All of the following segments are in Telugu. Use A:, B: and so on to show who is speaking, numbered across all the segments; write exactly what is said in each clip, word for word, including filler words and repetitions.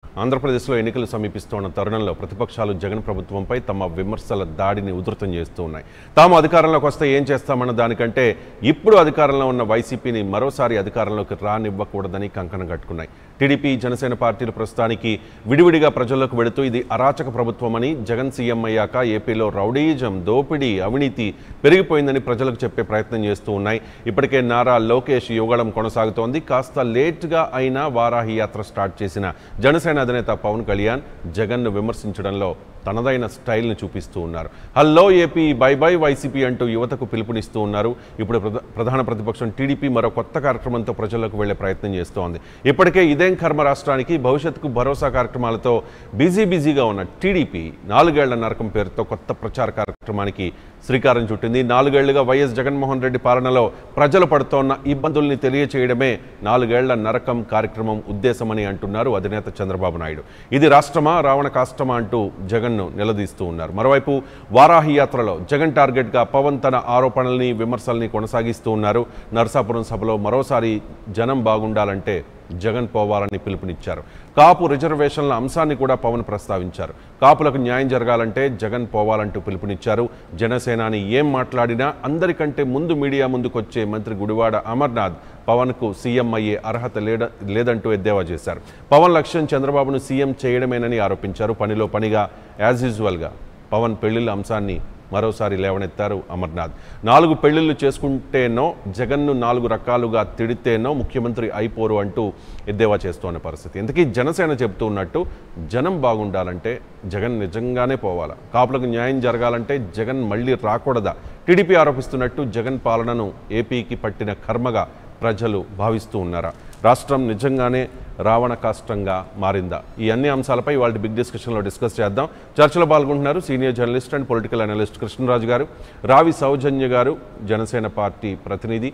A: ఆంధ్రప్రదేశ్లో ఎన్నికలు సమీపిస్తున్న తరుణంలో ప్రతిపక్షాలు జగన్ ప్రభుత్వంపై తమ విమర్శల దాడిని ఉధృతం చేస్తూ ఉన్నాయి. తాము అధికారంలోకి వస్తే ఏం చేస్తామన్న దానికంటే ఇప్పుడు అధికారంలో ఉన్న వైసీపీని మరోసారి అధికారంలోకి రానివ్వకూడదని కంకణం కట్టుకున్నాయి. టీడీపీ, జనసేన పార్టీలు ప్రస్తుతానికి విడివిడిగా ప్రజల్లోకి వెళుతూ ఇది అరాచక ప్రభుత్వమని, జగన్ సీఎం అయ్యాక ఏపీలో రౌడీయిజం, దోపిడీ, అవినీతి పెరిగిపోయిందని ప్రజలకు చెప్పే ప్రయత్నం చేస్తూ ఉన్నాయి. ఇప్పటికే నారా లోకేష్ యువగళం కొనసాగుతోంది. కాస్త లేట్గా అయినా వారాహి యాత్ర స్టార్ట్ చేసిన జనసేన అధినేత పవన్ కళ్యాణ్ జగన్ను విమర్శించడంలో తనదైన స్టైల్ని చూపిస్తూ ఉన్నారు. Hello AP, bye bye YCP అంటూ యువతకు పిలుపునిస్తూ ఉన్నారు. ఇప్పుడు ప్రధాన ప్రతిపక్షం టీడీపీ మరో కొత్త కార్యక్రమంతో ప్రజలకు వెళ్లే ప్రయత్నం చేస్తోంది. ఇప్పటికే ఇదేం కర్మ రాష్ట్రానికి భవిష్యత్తుకు భరోసా కార్యక్రమాలతో బిజీ బిజీగా ఉన్న టీడీపీ నాలుగేళ్ల నరకం పేరుతో కొత్త ప్రచార కార్యక్రమానికి శ్రీకారం చుట్టింది. నాలుగేళ్లుగా వైఎస్ జగన్మోహన్ రెడ్డి పాలనలో ప్రజలు పడుతోన్న ఇబ్బందుల్ని తెలియచేయడమే నాలుగేళ్ల నరకం కార్యక్రమం ఉద్దేశమని అంటున్నారు అధినేత చంద్రబాబు నాయుడు. ఇది రాష్ట్రమా, రావణ కాష్టమా అంటూ జగన్ నిలదీస్తూ ఉన్నారు. మరోవైపు వారాహి యాత్రలో జగన్ టార్గెట్ గా పవన్ తన ఆరోపణల్ని, విమర్శల్ని కొనసాగిస్తూ ఉన్నారు. నరసాపురం సభలో మరోసారి జనం బాగుండాలంటే జగన్ పోవాలని పిలుపునిచ్చారు. కాపు రిజర్వేషన్ల అంశాన్ని కూడా పవన్ ప్రస్తావించారు. కాపులకు న్యాయం జరగాలంటే జగన్ పోవాలంటూ పిలుపునిచ్చారు. జనసేనాని ఏం మాట్లాడినా అందరికంటే ముందు మీడియా ముందుకొచ్చే మంత్రి గుడివాడ అమర్నాథ్ పవన్కు సీఎం అయ్యే అర్హత లేద లేదంటూ ఎద్దేవా చేశారు. పవన్ లక్ష్యం చంద్రబాబును సీఎం చేయడమేనని ఆరోపించారు. పనిలో పనిగా యాజ్ యూజువల్గా పవన్ పెళ్లిళ్ళ అంశాన్ని మరోసారి లేవనెత్తారు అమర్నాథ్. నాలుగు పెళ్లిళ్లు చేసుకుంటేనో, జగన్ను నాలుగు రకాలుగా తిడితేనో ముఖ్యమంత్రి అయిపోరు అంటూ ఎద్దేవా చేస్తున్న పరిస్థితి. ఇంతకీ జనసేన చెబుతూ ఉన్నట్టు జనం బాగుండాలంటే జగన్ నిజంగానే పోవాలా? కాపులకు న్యాయం జరగాలంటే జగన్ మళ్ళీ రాకూడదా? టీడీపీ ఆరోపిస్తున్నట్టు జగన్ పాలనను ఏపీకి పట్టిన కర్మగా ప్రజలు భావిస్తూ ఉన్నారా? రాష్ట్రం నిజంగానే రావణ కాష్టంగా మారిందా? ఈ అన్ని అంశాలపై వాళ్ళ బిగ్ డిస్కషన్లో డిస్కస్ చేద్దాం. చర్చలో పాల్గొంటున్నారు senior journalist and political analyst Krishnaraju garu, Ravi సౌజన్య గారు, జనసేన పార్టీ ప్రతినిధి,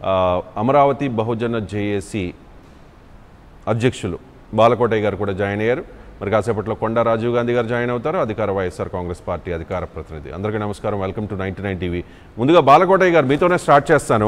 A: అమరావతి బహుజన జేఏసీ అధ్యక్షులు బాలకోటయ్య గారు కూడా జాయిన్ అయ్యారు. మరి కాసేపట్లో కొండా రాజీవ్ గాంధీ గారు జాయిన్ అవుతారు, అధికార వైఎస్ఆర్ కాంగ్రెస్ పార్టీ అధికార ప్రతినిధి. అందరికీ నమస్కారం, welcome to ninety nine TV. ముందుగా బాలకోటయ్య గారు మీతోనే స్టార్ట్ చేస్తాను.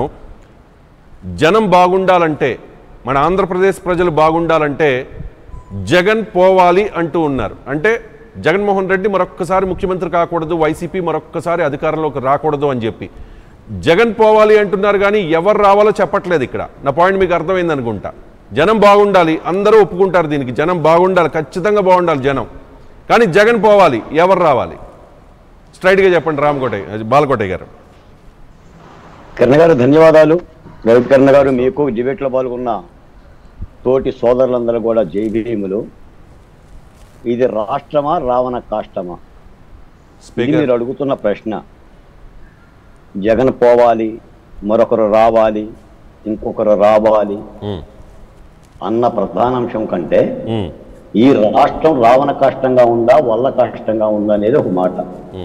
A: జనం బాగుండాలంటే, మన ఆంధ్రప్రదేశ్ ప్రజలు బాగుండాలంటే జగన్ పోవాలి అంటూ ఉన్నారు. అంటే జగన్మోహన్ రెడ్డి మరొక్కసారి ముఖ్యమంత్రి కాకూడదు, వైసీపీ మరొక్కసారి అధికారంలోకి రాకూడదు అని చెప్పి జగన్ పోవాలి అంటున్నారు. కానీ ఎవరు రావాలో చెప్పట్లేదు. ఇక్కడ నా పాయింట్ మీకు అర్థమైంది అనుకుంటా. జనం బాగుండాలి, అందరూ ఒప్పుకుంటారు దీనికి. జనం బాగుండాలి, ఖచ్చితంగా బాగుండాలి జనం. కానీ జగన్ పోవాలి, ఎవరు రావాలి? స్ట్రైట్గా చెప్పండి రామకోటయ్య, బాలకోటయ్య గారు.
B: కిరణ్ గారు ధన్యవాదాలు. రవికిరణ్ గారు, మీకు డిబేట్లో పాల్గొన్న తోటి సోదరులందరూ కూడా జై భీములు. ఇది రాష్ట్రమా, రావణ కాష్టమా? మీరు అడుగుతున్న ప్రశ్న. జగన్ పోవాలి, మరొకరు రావాలి, ఇంకొకరు రావాలి అన్న ప్రధానాంశం కంటే ఈ రాష్ట్రం రావణ కాష్టంగా ఉందా, వల్ల కాష్టంగా ఉందా అనేది ఒక మాట.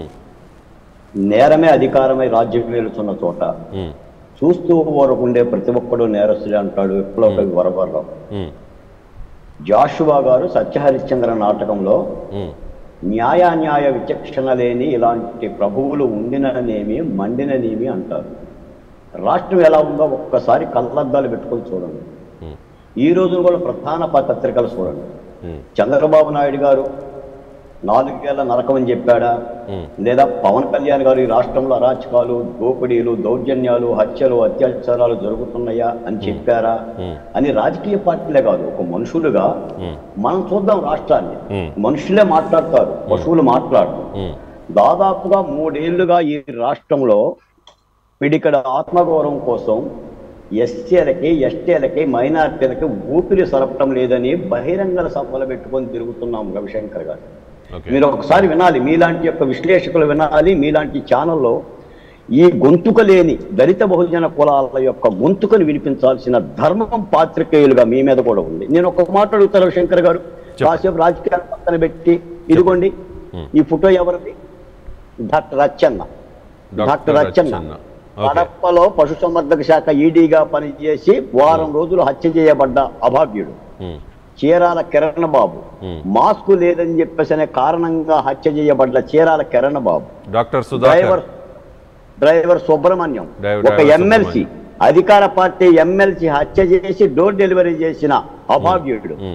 B: నేరమే అధికారమై రాజ్యం వేలుతున్న చోట చూస్తూ ఊరకుండే ప్రతి ఒక్కడు నేరస్తుడే అంటాడు విప్లవ వరవర్రావు. జాషువా గారు సత్యహరిశ్చంద్ర నాటకంలో న్యాయాన్యాయ విచక్షణ లేని ఇలాంటి ప్రభువులు ఉండిననేమి మండిననేమి అంటారు. రాష్ట్రం ఎలా ఉందో ఒక్కసారి కళ్ళద్దాలు పెట్టుకొని చూడండి. ఈ రోజు కూడా ప్రధాన పత్రికలు చూడండి. చంద్రబాబు నాయుడు గారు నాలుగేళ్ల నరకం అని చెప్పాడా, లేదా పవన్ కళ్యాణ్ గారు ఈ రాష్ట్రంలో అరాచకాలు, దోపిడీలు, దౌర్జన్యాలు, హత్యలు, అత్యాచారాలు జరుగుతున్నాయా అని చెప్పారా అని రాజకీయ పార్టీలే కాదు, ఒక మనుషులుగా మనం చూద్దాం. రాష్ట్రాన్ని మనుషులే మాట్లాడతారు, పశువులు మాట్లాడతారు. దాదాపుగా మూడేళ్లుగా ఈ రాష్ట్రంలో పిడికడ ఆత్మగౌరవం కోసం ఎస్సీలకి, ఎస్టీలకి, మైనార్టీలకి ఊపిరి సరపటం లేదని బహిరంగ సభలు పెట్టుకొని తిరుగుతున్నాం. రవిశంకర్ గారు, మీరు ఒకసారి వినాలి, మీలాంటి యొక్క విశ్లేషకులు వినాలి. మీలాంటి ఛానల్లో ఈ గొంతుక లేని దళిత బహుజన కులాల యొక్క గొంతుకను వినిపించాల్సిన ధర్మం పాత్రికేయులుగా మీ మీద కూడా ఉంది. నేను ఒక మాట అడుగుతాను రవిశంకర్ గారు, కాసేపు రాజకీయాలు పక్కన పెట్టి ఇదిగోండి ఈ ఫోటో ఎవరిది? డాక్టర్ అచ్చెన్న. డాక్టర్ అచ్చెన్న కడపలో పశుసంవర్ధక శాఖ ఈడీగా పనిచేసి వారం రోజులు హత్య చేయబడ్డ అభాగ్యుడు. చీరాల కిరణ్ బాబు మాస్కు లేదని చెప్పేసి అనే కారణంగా హత్య చేయబడ్డ Chirala Kiran Babu.
A: Doctor
B: driver driver Subrahmanyam, ఒక ఎమ్మెల్సీ, అధికార పార్టీ ఎమ్మెల్సీ హత్య చేసి డోర్ డెలివరీ చేసిన అభాగ్యుడు.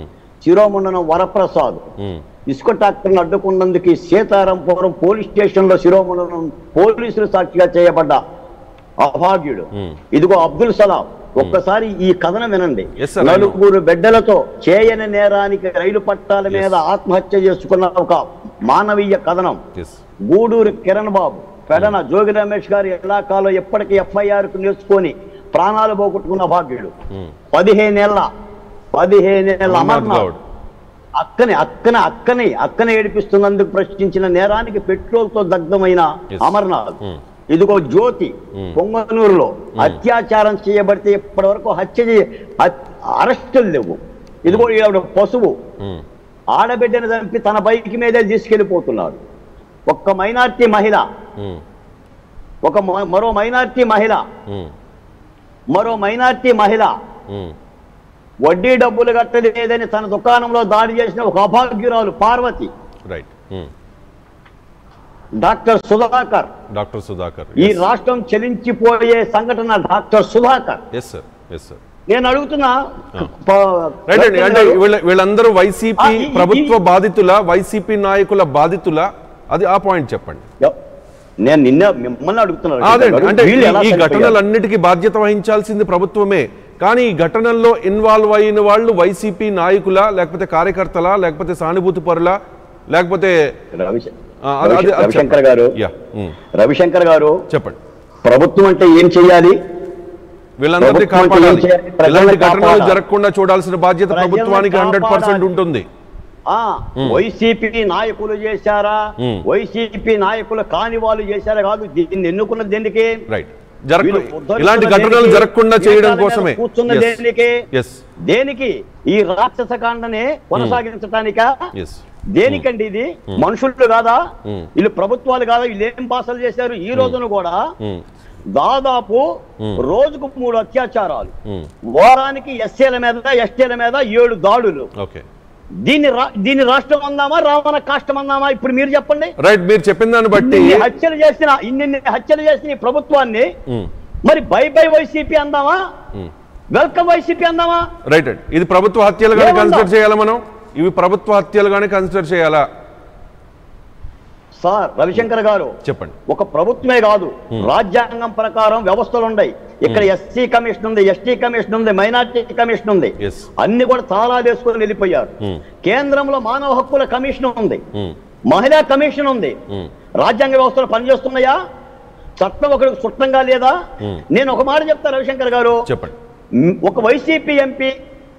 B: శిరోముండనం వరప్రసాద్ ఇసుక ట్రాక్టర్ను అడ్డుకున్నందుకు సీతారాంపురం పోలీస్ స్టేషన్ లో శిరోముండనం పోలీసులు సాక్షిగా చేయబడ్డ అభాగ్యుడు. ఇదిగో అబ్దుల్ సలాం. ఒక్కసారి ఈ కథనం వినండి. నలుగురు బిడ్డలతో చేయని నేరానికి రైలు పట్టాల మీద ఆత్మహత్య చేసుకున్న ఒక మానవీయ కథనం. గూడూరు కిరణ్ బాబు పెడన జోగి రమేష్ గారి ఇలాకాలో ఎప్పటికీ ఎఫ్ఐఆర్ కు నేర్చుకొని ప్రాణాలు పోగొట్టుకున్న భాగ్యుడు. పదిహేనేళ్ల పదిహేనేళ్ల అమర్నాథ్ అక్కని అక్కన అక్కని అక్కని ఏడిపిస్తున్నందుకు ప్రశ్నించిన నేరానికి పెట్రోల్ తో దగ్ధమైన అమర్నాథ్. ఇదిగో జ్యోతి పొంగనూరులో అత్యాచారం చేయబడితే ఇప్పటి వరకు హత్య అరెస్టులు లేవు. ఇదిగో ఈవిడ పశువు ఆడబిడ్డను చంపి తన బైక్ మీదే తీసుకెళ్లిపోతున్నాడు. ఒక్క మైనార్టీ మహిళ ఒక మరో మైనార్టీ మహిళ మరో మైనార్టీ మహిళ వడ్డీ డబ్బులు కట్టలేదని తన దుకాణంలో దాడి చేసిన ఒక అభాగ్యురాలు Parvati.
A: Right.
B: Doctor Sudhakar
A: doctor Sudhakar
B: ఈ రాష్ట్రం చెలించిపోయే సంఘటన డాక్టర్ సుధాకర్. నేను అడుగుతున్నా,
A: అంటే వీళ్ళందరూ వైసీపీ ప్రభుత్వ బాధితుల, వైసీపీ నాయకుల బాధితుల, అది ఆ పాయింట్ చెప్పండి.
B: నేను నిన్న మిమ్మల్ని అడుగుతున్నాను.
A: అంటే ఈ ఘటనలన్నిటికీ బాధ్యత వహించాల్సింది ప్రభుత్వమే, కానీ ఈ ఘటనల్లో ఇన్వాల్వ్ అయిన వాళ్ళు వైసీపీ నాయకుల, లేకపోతే కార్యకర్తల, లేకపోతే సానుభూతి పరుల, లేకపోతే
B: రవిశంకర్ గారు రవిశంకర్ గారు
A: చెప్పండి.
B: ప్రభుత్వం అంటే ఏం చేయాలి?
A: వీళ్ళందరినీ కాపాడాలి. ఇలాంటి ఘటనలు జరగకుండా చూడాల్సిన బాధ్యత ప్రభుత్వానికి హండ్రెడ్ పర్సెంట్ ఉంటుంది.
B: వైసీపీ నాయకులు చేశారా, వైసీపీ నాయకులు కాని వాళ్ళు చేశారా కాదు, దీన్ని ఎన్నుకున్నది దేనికి?
A: రైట్. ఇలాంటి ఘటనలు జరగకుండా చేయడం కోసమే
B: కూర్చున్న దేనికి? దేనికి? ఈ రాక్షస కాండనే కొనసాగించటానికా? దేనికండి ఇది? మనుషులు కాదా వీళ్ళు? ప్రభుత్వాలు కాదా? వీళ్ళు ఏం భాషలు చేశారు? ఈ రోజున కూడా దాదాపు రోజుకు మూడు అత్యాచారాలు, వారానికి ఎస్సీల మీద ఎస్టీల మీద ఏడు దాడులు. దీన్ని దీన్ని రాష్ట్రం అందామా, రావణ కాష్టం అందామా? ఇప్పుడు మీరు చెప్పండి.
A: రైట్. మీరు చెప్పిన దాన్ని బట్టి
B: హత్యలు చేసిన ఇన్ని హత్యలు చేసిన ఈ ప్రభుత్వాన్ని మరి బై బై వైసీపీ అందామా, వెల్కమ్ వైసీపీ అందామా?
A: రైట్. ఇది ప్రభుత్వ హత్యలుగానే కన్సిడర్ చేయాలా మనం? ఇవి ప్రభుత్వ హత్యలుగానే కన్సిడర్ చేయాలా?
B: సార్ రవిశంకర్ గారు
A: చెప్పండి.
B: ఒక ప్రభుత్వమే కాదు, రాజ్యాంగం ప్రకారం వ్యవస్థలు ఉన్నాయి. ఇక్కడ ఎస్సీ కమిషన్ ఉంది, ఎస్టీ కమిషన్ ఉంది, మైనార్టీ కమిషన్ ఉంది. అన్ని కూడా చాలా వేసుకొని వెళ్ళిపోయారు. కేంద్రంలో మానవ హక్కుల కమిషన్ ఉంది, మహిళా కమిషన్ ఉంది. రాజ్యాంగ వ్యవస్థలు పనిచేస్తున్నాయా? చట్టం ఒకరికి చుట్టంగా లేదా? నేను ఒక మాట చెప్తా రవిశంకర్ గారు,
A: చెప్పండి.
B: ఒక వైసీపీ ఎంపీ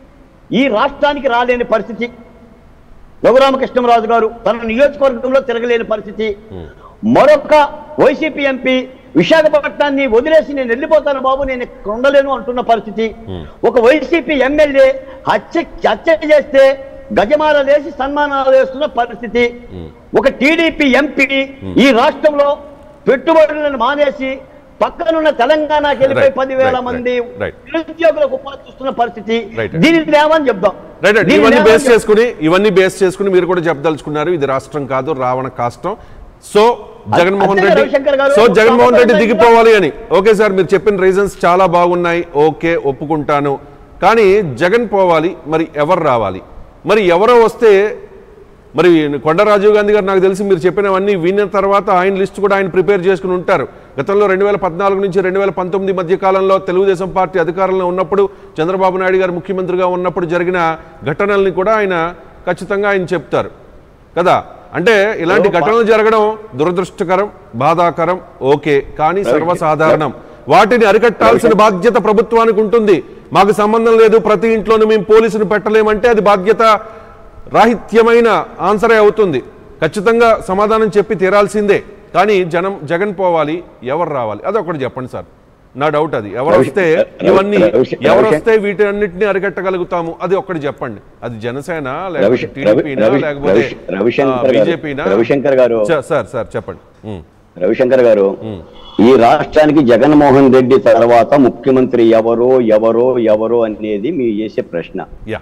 B: ఈ రాష్ట్రానికి రాలేని పరిస్థితి, రఘురామకృష్ణరాజు గారు తన నియోజకవర్గంలో తిరగలేని పరిస్థితి, మరొక వైసీపీ ఎంపీ విశాఖపట్నాన్ని వదిలేసి నేను వెళ్ళిపోతాను బాబు, నేను ఇక్కడ ఉండలేను అంటున్న పరిస్థితి, ఒక వైసీపీ ఎమ్మెల్యే హత్య హత్య చేస్తే గజమాల వేసి సన్మానాలు వేస్తున్న పరిస్థితి, ఒక టీడీపీ ఎంపీ ఈ రాష్ట్రంలో పెట్టుబడులను మానేసి పక్కనున్న తెలంగాణకి వెళ్ళిపోయి పదివేల మంది నిరుద్యోగులకు ఉపాధి చూస్తున్న పరిస్థితి. దీనికి లేవని చెప్దాం.
A: ఇవన్నీ బేస్ చేసుకుని ఇవన్నీ బేస్ చేసుకుని మీరు కూడా చెప్పదలుచుకున్నారు ఇది రాష్ట్రం కాదు, రావణ కాష్టం. సో జగన్మోహన్ రెడ్డి సో జగన్మోహన్ రెడ్డి దిగిపోవాలి అని. ఓకే సార్, మీరు చెప్పిన రీజన్స్ చాలా బాగున్నాయి, ఓకే ఒప్పుకుంటాను. కానీ జగన్ పోవాలి, మరి ఎవరు రావాలి? మరి ఎవరో వస్తే మరి కొండ రాజీవ్ గాంధీ గారు నాకు తెలిసి మీరు చెప్పినవన్నీ విన్న తర్వాత ఆయన లిస్ట్ కూడా ఆయన ప్రిపేర్ చేసుకుని ఉంటారు. గతంలో రెండు వేల పద్నాలుగు నుంచి రెండు వేల పంతొమ్మిది మధ్య కాలంలో తెలుగుదేశం పార్టీ అధికారంలో ఉన్నప్పుడు, చంద్రబాబు నాయుడు గారు ముఖ్యమంత్రిగా ఉన్నప్పుడు జరిగిన ఘటనల్ని కూడా ఆయన ఖచ్చితంగా ఆయన చెప్తారు కదా. అంటే ఇలాంటి ఘటనలు జరగడం దురదృష్టకరం, బాధాకరం, ఓకే, కానీ సర్వసాధారణం. వాటిని అరికట్టాల్సిన బాధ్యత ప్రభుత్వానికి ఉంటుంది. మాకు సంబంధం లేదు, ప్రతి ఇంట్లోనూ మేము పోలీసును పెట్టలేమంటే అది బాధ్యత రాహిత్యమైన ఆన్సరే అవుతుంది. ఖచ్చితంగా సమాధానం చెప్పి తీరాల్సిందే. కానీ జనం జగన్ పోవాలి, ఎవరు రావాలి అదొకటి చెప్పండి సార్. నా డౌట్ అది. ఎవరు వస్తే ఇవన్నీ ఎవరు వస్తే వీటన్నిటిని అరికట్టగలుగుతాము అది ఒక్కటి చెప్పండి. అది జనసేన లేకపోతే టీడీపీనా లేకపోతే బీజేపీనా?
B: రవిశంకర్ గారు
A: సార్ సార్ చెప్పండి.
B: రవిశంకర్ గారు, ఈ రాష్ట్రానికి జగన్మోహన్ రెడ్డి తర్వాత ముఖ్యమంత్రి ఎవరో ఎవరో ఎవరో అనేది మీరు చేసే ప్రశ్న.
A: యా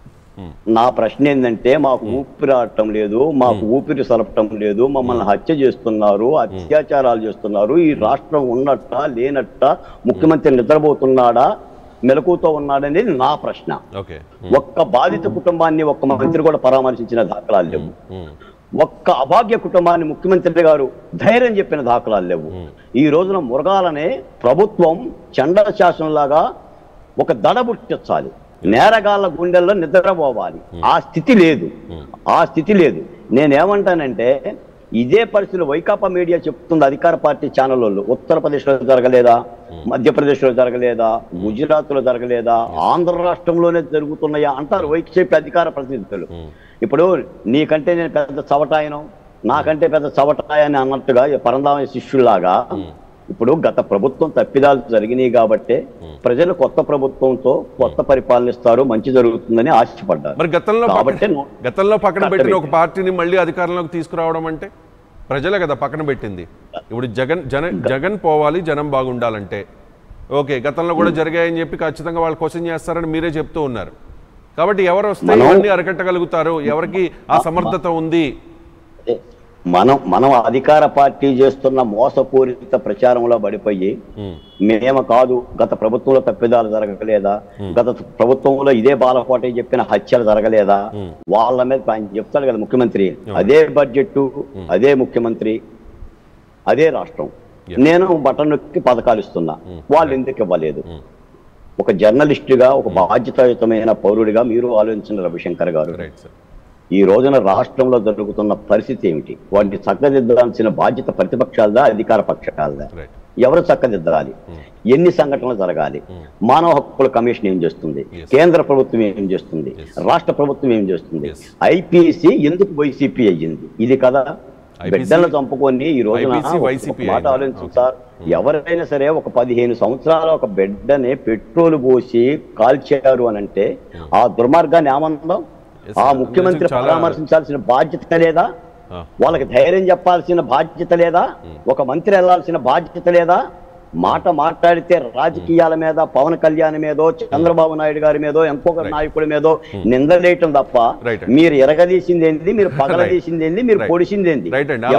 B: నా ప్రశ్న ఏంటంటే, మాకు ఊపిరి ఆడటం లేదు, మాకు ఊపిరి సలపటం లేదు, మమ్మల్ని హత్య చేస్తున్నారు, అత్యాచారాలు చేస్తున్నారు, ఈ రాష్ట్రం ఉన్నట్ట లేనట్ట, ముఖ్యమంత్రి నిద్రపోతున్నాడా మెలకుతో ఉన్నాడనేది నా ప్రశ్న.
A: ఓకే.
B: ఒక్క బాధిత కుటుంబాన్ని ఒక్క మంత్రి కూడా పరామర్శించిన దాఖలాలు లేవు. ఒక్క అభాగ్య కుటుంబాన్ని ముఖ్యమంత్రి గారు ధైర్యం చెప్పిన దాఖలాలు లేవు. ఈ రోజున మురగాలనే ప్రభుత్వం చండ శాసనంలాగా ఒక దడ పుట్టించాలి, నేరగాళ్ల గుండెల్లో నిద్రపోవాలి. ఆ స్థితి లేదు, ఆ స్థితి లేదు. నేనేమంటానంటే ఇదే పరిస్థితులు వైకాపా మీడియా చెప్తుంది, అధికార పార్టీ ఛానల్ వాళ్ళు ఉత్తరప్రదేశ్లో జరగలేదా, మధ్యప్రదేశ్లో జరగలేదా, గుజరాత్లో జరగలేదా, ఆంధ్ర రాష్ట్రంలోనే జరుగుతున్నాయా అంటారు వైసీపీ అధికార ప్రతినిధులు. ఇప్పుడు నీకంటే నేను పెద్ద చవటాయను, నాకంటే పెద్ద చవటాయని అన్నట్టుగా పరంధామ శిష్యుల్లాగా ఇప్పుడు గత ప్రభుత్వం తప్పిదాలు జరిగినాయి కాబట్టి ప్రజలు కొత్త ప్రభుత్వంతో కొత్త పరిపాలన ఇస్తారు, మంచి జరుగుతుందని ఆశపడ్డారు.
A: మరి గతంలో గతంలో పక్కన పెట్టిన ఒక పార్టీని మళ్ళీ అధికారంలోకి తీసుకురావడం అంటే ప్రజలే కదా పక్కన పెట్టింది. ఇప్పుడు జగన్ జన జగన్ పోవాలి, జనం బాగుండాలంటే ఓకే, గతంలో కూడా జరిగాయని చెప్పి ఖచ్చితంగా వాళ్ళు క్వశ్చన్ చేస్తారని మీరే చెప్తూ ఉన్నారు. కాబట్టి ఎవరు వస్తే ఇవన్నీ అరికట్టగలుగుతారు, ఎవరికి ఆ సమర్థత ఉంది?
B: మనం మనం అధికార పార్టీ చేస్తున్న మోసపూరిత ప్రచారంలో పడిపోయి మేము కాదు, గత ప్రభుత్వంలో తప్పిదాలు జరగలేదా, గత ప్రభుత్వంలో ఇదే బాలకోట చెప్పిన హత్యలు జరగలేదా, వాళ్ళ మీద ఆయన చెప్తాడు కదా ముఖ్యమంత్రి, అదే బడ్జెట్, అదే ముఖ్యమంత్రి, అదే రాష్ట్రం, నేను బటన్ నొక్కి పథకాలు ఇస్తున్నా, వాళ్ళు ఎందుకు ఇవ్వలేదు? ఒక జర్నలిస్టుగా, ఒక బాధ్యతాయుతమైన పౌరుడిగా మీరు ఆలోచించిన రవిశంకర్ గారు, ఈ రోజున రాష్ట్రంలో జరుగుతున్న పరిస్థితి ఏమిటి? వాటిని చక్కదిద్దాల్సిన బాధ్యత ప్రతిపక్షాలదా, అధికార పక్షాలదా? ఎవరు చక్కదిద్దాలి? ఎన్ని సంఘటనలు జరగాలి? మానవ హక్కుల కమిషన్ ఏం చేస్తుంది? కేంద్ర ప్రభుత్వం ఏం చేస్తుంది? రాష్ట్ర ప్రభుత్వం ఏం చేస్తుంది? ఐపీసీ ఎందుకు వైసీపీ అయ్యింది? ఇది కదా బిడ్డలను చంపుకొని ఈ రోజున మాట ఆలోచించారు సార్. ఎవరైనా సరే ఒక పదిహేను సంవత్సరాల ఒక బిడ్డని పెట్రోల్ పోసి కాల్చారు అని అంటే ఆ దుర్మార్గాన్ని ఏమందాం? ఆ ముఖ్యమంత్రి పరామర్శించాల్సిన బాధ్యత లేదా? వాళ్ళకి ధైర్యం చెప్పాల్సిన బాధ్యత లేదా? ఒక మంత్రి వెళ్లాల్సిన బాధ్యత లేదా? మాట మాట్లాడితే రాజకీయాల మీద, పవన్ కళ్యాణ్ మీదో, చంద్రబాబు నాయుడు గారి మీదో, ఇంకొక నాయకుడి మీదో నిందలేయటం తప్ప మీరు ఎరగదీసిందేంది, మీరు పగలదీసిందేంది, మీరు పొడిసిందేంది?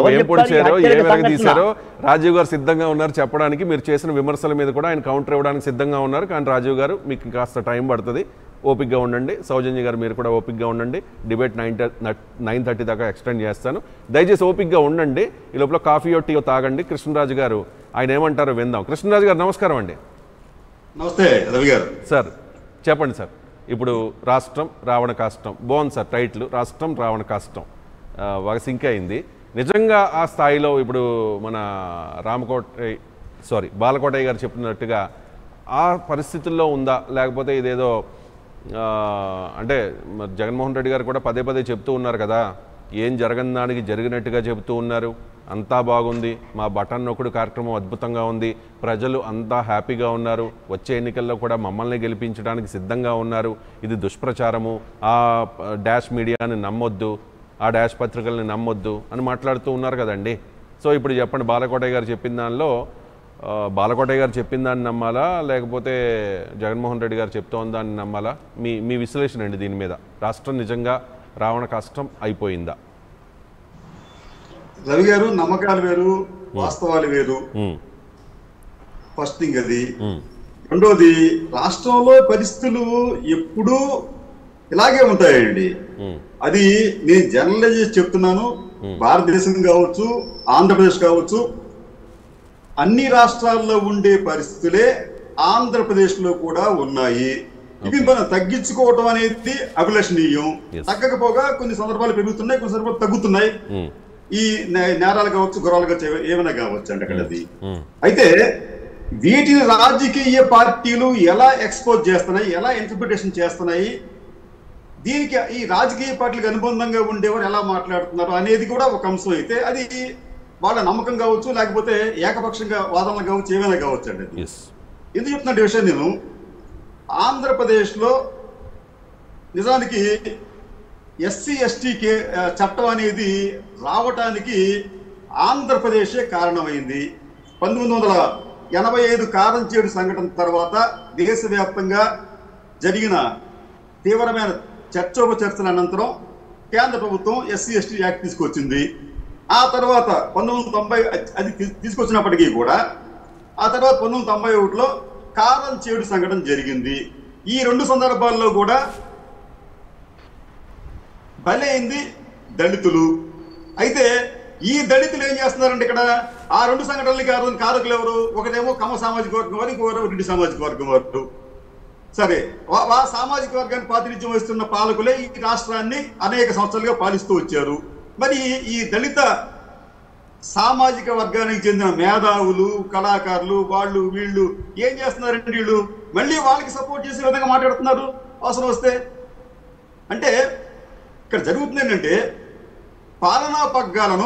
A: రాజీవ్ గారు సిద్ధంగా ఉన్నారు చెప్పడానికి. మీరు చేసిన విమర్శల మీద కూడా ఆయన కౌంటర్ ఇవ్వడానికి సిద్ధంగా ఉన్నారు. కానీ రాజీవ్ గారు మీకు కాస్త టైం పడుతుంది, ఓపిక్గా ఉండండి. సౌజన్య గారు మీరు కూడా ఓపిక్గా ఉండండి. డిబేట్ నైన్ నైన్ థర్టీ దాకా ఎక్స్టెండ్ చేస్తాను, దయచేసి ఓపిక్గా ఉండండి. ఈ లోపల కాఫీయో టీయో తాగండి. కృష్ణరాజు గారు ఆయన ఏమంటారో విందాం. కృష్ణరాజు గారు నమస్కారం అండి.
C: నమస్తే రవి గారు.
A: సార్ చెప్పండి సార్. ఇప్పుడు రాష్ట్రం రావణ కాష్టం బాగుంది సార్, టైటిల్ రాష్ట్రం రావణ కాష్టం ఒక సింక్ అయింది. నిజంగా ఆ స్థాయిలో ఇప్పుడు మన రామకోట సారీ బాలకోటయ్య గారు చెప్పినట్టుగా ఆ పరిస్థితుల్లో ఉందా, లేకపోతే ఇదేదో అంటే జగన్మోహన్ రెడ్డి గారు కూడా పదే పదే చెప్తూ ఉన్నారు కదా, ఏం జరగని దానికి జరిగినట్టుగా చెబుతూ ఉన్నారు, అంతా బాగుంది, మా బటన్ నొక్కుడు కార్యక్రమం అద్భుతంగా ఉంది, ప్రజలు అంతా హ్యాపీగా ఉన్నారు, వచ్చే ఎన్నికల్లో కూడా మమ్మల్ని గెలిపించడానికి సిద్ధంగా ఉన్నారు, ఇది దుష్ప్రచారము, ఆ డాష్ మీడియాని నమ్మొద్దు, ఆ డాష్ పత్రికల్ని నమ్మొద్దు అని మాట్లాడుతూ ఉన్నారు కదండి. సో ఇప్పుడు చెప్పండి, బాలకోటయ్య గారు చెప్పిన దానిలో బాలకోటయ్య గారు చెప్పిన దాన్ని నమ్మాలా, లేకపోతే జగన్మోహన్ రెడ్డి గారు చెప్తోన్న దాన్ని నమ్మాలా? మీ మీ విశ్లేషణ అండి దీని మీద. రాష్ట్రం నిజంగా రావణ కష్టం అయిపోయిందా?
C: రవి గారు, నమ్మకాలు వేరు, వాస్తవాలు వేరు. ఫస్ట్ థింగ్ అది. రెండోది, రాష్ట్రంలో పరిస్థితులు ఎప్పుడూ ఇలాగే ఉంటాయండి. అది నేను జర్నలైజ్ చెప్తున్నాను. భారతదేశం కావచ్చు, ఆంధ్రప్రదేశ్ కావచ్చు, అన్ని రాష్ట్రాల్లో ఉండే పరిస్థితులే ఆంధ్రప్రదేశ్ లో కూడా ఉన్నాయి. ఇవి మనం తగ్గించుకోవటం అనేది అభిలషణీయం. తగ్గకపోగా కొన్ని సందర్భాలు పెరుగుతున్నాయి, కొన్ని సందర్భాలు తగ్గుతున్నాయి. ఈ నేరాలు కావచ్చు, గురాలు కావచ్చు, ఏమైనా కావచ్చు అండి అక్కడ. అది అయితే వీటిని రాజకీయ పార్టీలు ఎలా ఎక్స్పోజ్ చేస్తున్నాయి, ఎలా ఇంటర్ప్రిటేషన్ చేస్తున్నాయి, దీనికి ఈ రాజకీయ పార్టీలకు అనుబంధంగా ఉండేవారు ఎలా మాట్లాడుతున్నారు అనేది కూడా ఒక అంశం. అయితే అది వాళ్ళ నమ్మకం కావచ్చు, లేకపోతే ఏకపక్షంగా వాదనలు కావచ్చు, ఏమైనా కావచ్చు అండి. అది ఎందుకు చెప్తున్న విషయం, నేను ఆంధ్రప్రదేశ్లో నిజానికి ఎస్సీ ఎస్టీ కే చట్టం అనేది రావటానికి ఆంధ్రప్రదేశే కారణమైంది. పంతొమ్మిది వందల ఎనభై ఐదు కారంచేడు సంఘటన తర్వాత దేశవ్యాప్తంగా జరిగిన తీవ్రమైన చర్చోపచర్చల అనంతరం కేంద్ర ప్రభుత్వం ఎస్సీ ఎస్టీ యాక్ట్ తీసుకొచ్చింది. ఆ తర్వాత పంతొమ్మిది వందల తొంభై అది తీసుకొచ్చినప్పటికీ కూడా ఆ తర్వాత పంతొమ్మిది వందల తొంభై ఒకటిలో కారం చేడు సంఘటన జరిగింది. ఈ రెండు సందర్భాల్లో కూడా బలైంది దళితులు. అయితే ఈ దళితులు ఏం చేస్తున్నారంటే ఇక్కడ ఆ రెండు సంఘటనలకి కారణం కారకులు ఎవరు? ఒకటేమో కమ్మ సామాజిక వర్గం వారు, ఇంకొకరు రెడ్డి సామాజిక వర్గం వారు. సరే, ఆ సామాజిక వర్గాన్ని ప్రాతినిధ్యం వహిస్తున్న పాలకులే ఈ రాష్ట్రాన్ని అనేక సంవత్సరాలుగా పాలిస్తూ వచ్చారు. మరి ఈ దళిత సామాజిక వర్గానికి చెందిన మేధావులు, కళాకారులు, వాళ్ళు వీళ్ళు ఏం చేస్తున్నారంటే వీళ్ళు మళ్ళీ వాళ్ళకి సపోర్ట్ చేసే విధంగా మాట్లాడుతున్నారు అవసరం వస్తే. అంటే ఇక్కడ జరుగుతుంది ఏంటంటే పాలనా పగ్గాలను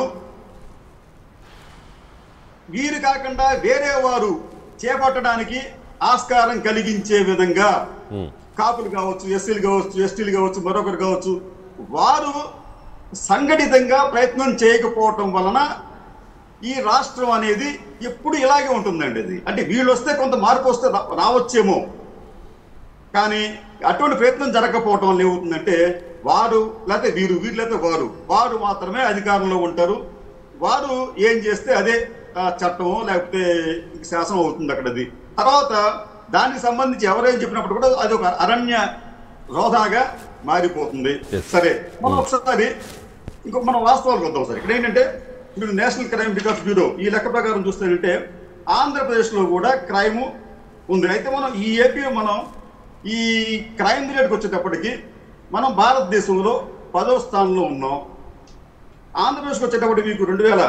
C: వీరు కాకుండా వేరే వారు చేపట్టడానికి ఆస్కారం కలిగించే విధంగా కాపులు కావచ్చు, ఎస్సీలు కావచ్చు, ఎస్టీలు కావచ్చు, మరొకరు కావచ్చు, వారు సంఘటితంగా ప్రయత్నం చేయకపోవటం వలన ఈ రాష్ట్రం అనేది ఎప్పుడు ఇలాగే ఉంటుందండి. అది అంటే వీళ్ళు వస్తే కొంత మార్పు వస్తే రావచ్చేమో, కానీ అటువంటి ప్రయత్నం జరగకపోవటం వల్ల ఏమవుతుందంటే వారు లేకపోతే వీరు వీరు లేకపోతే వారు వారు మాత్రమే అధికారంలో ఉంటారు. వారు ఏం చేస్తే అదే చట్టమో లేకపోతే శాసనం అవుతుంది అక్కడది. తర్వాత దానికి సంబంధించి ఎవరేం చెప్పినప్పుడు కూడా అది ఒక అరణ్య రోధాగా మారిపోతుంది. సరే, మనం ఒకసారి ఇంకో మనం వాస్తవాలకు వద్దాం సార్. ఇక్కడ ఏంటంటే మీరు నేషనల్ క్రైమ్ రికార్డ్స్ బ్యూరో ఈ లెక్క ప్రకారం చూస్తేనంటే ఆంధ్రప్రదేశ్లో కూడా క్రైమ్ ఉంది. అయితే మనం ఈ ఏపీలో మనం ఈ క్రైమ్ రేట్కి వచ్చేటప్పటికి మనం భారతదేశంలో పదో స్థానంలో ఉన్నాం. ఆంధ్రప్రదేశ్కి వచ్చేటప్పటికి మీకు రెండు వేల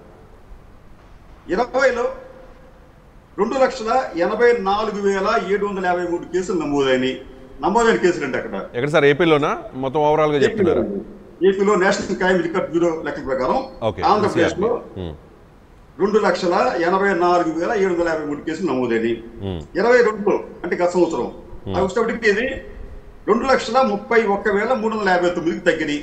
C: ఇరవైలో రెండు లక్షల ఎనభై నాలుగు వేల ఏడు వందల యాభై మూడు కేసులు నమోదైనవి. నమోదైన కేసులు అంటే అక్కడ
A: ఎక్కడ సార్? ఏపీలోనా? మొత్తం ఓవరాల్ గా చెప్తున్నారు.
C: ఏపీలో నేషనల్ క్రైమ్ రికార్డ్ బ్యూరో లెక్కల ప్రకారం ఆంధ్రప్రదేశ్ లో రెండు లక్షల ఎనభై నాలుగు వేల ఏడు వందల యాభై మూడు కేసులు నమోదైనవి. ఇరవై రెండు అంటే గత సంవత్సరం అది వచ్చేటప్పటికి ఇది రెండు లక్షల ముప్పై ఒక్క వేల మూడు వందల యాభై తొమ్మిదికి తగ్గినాయి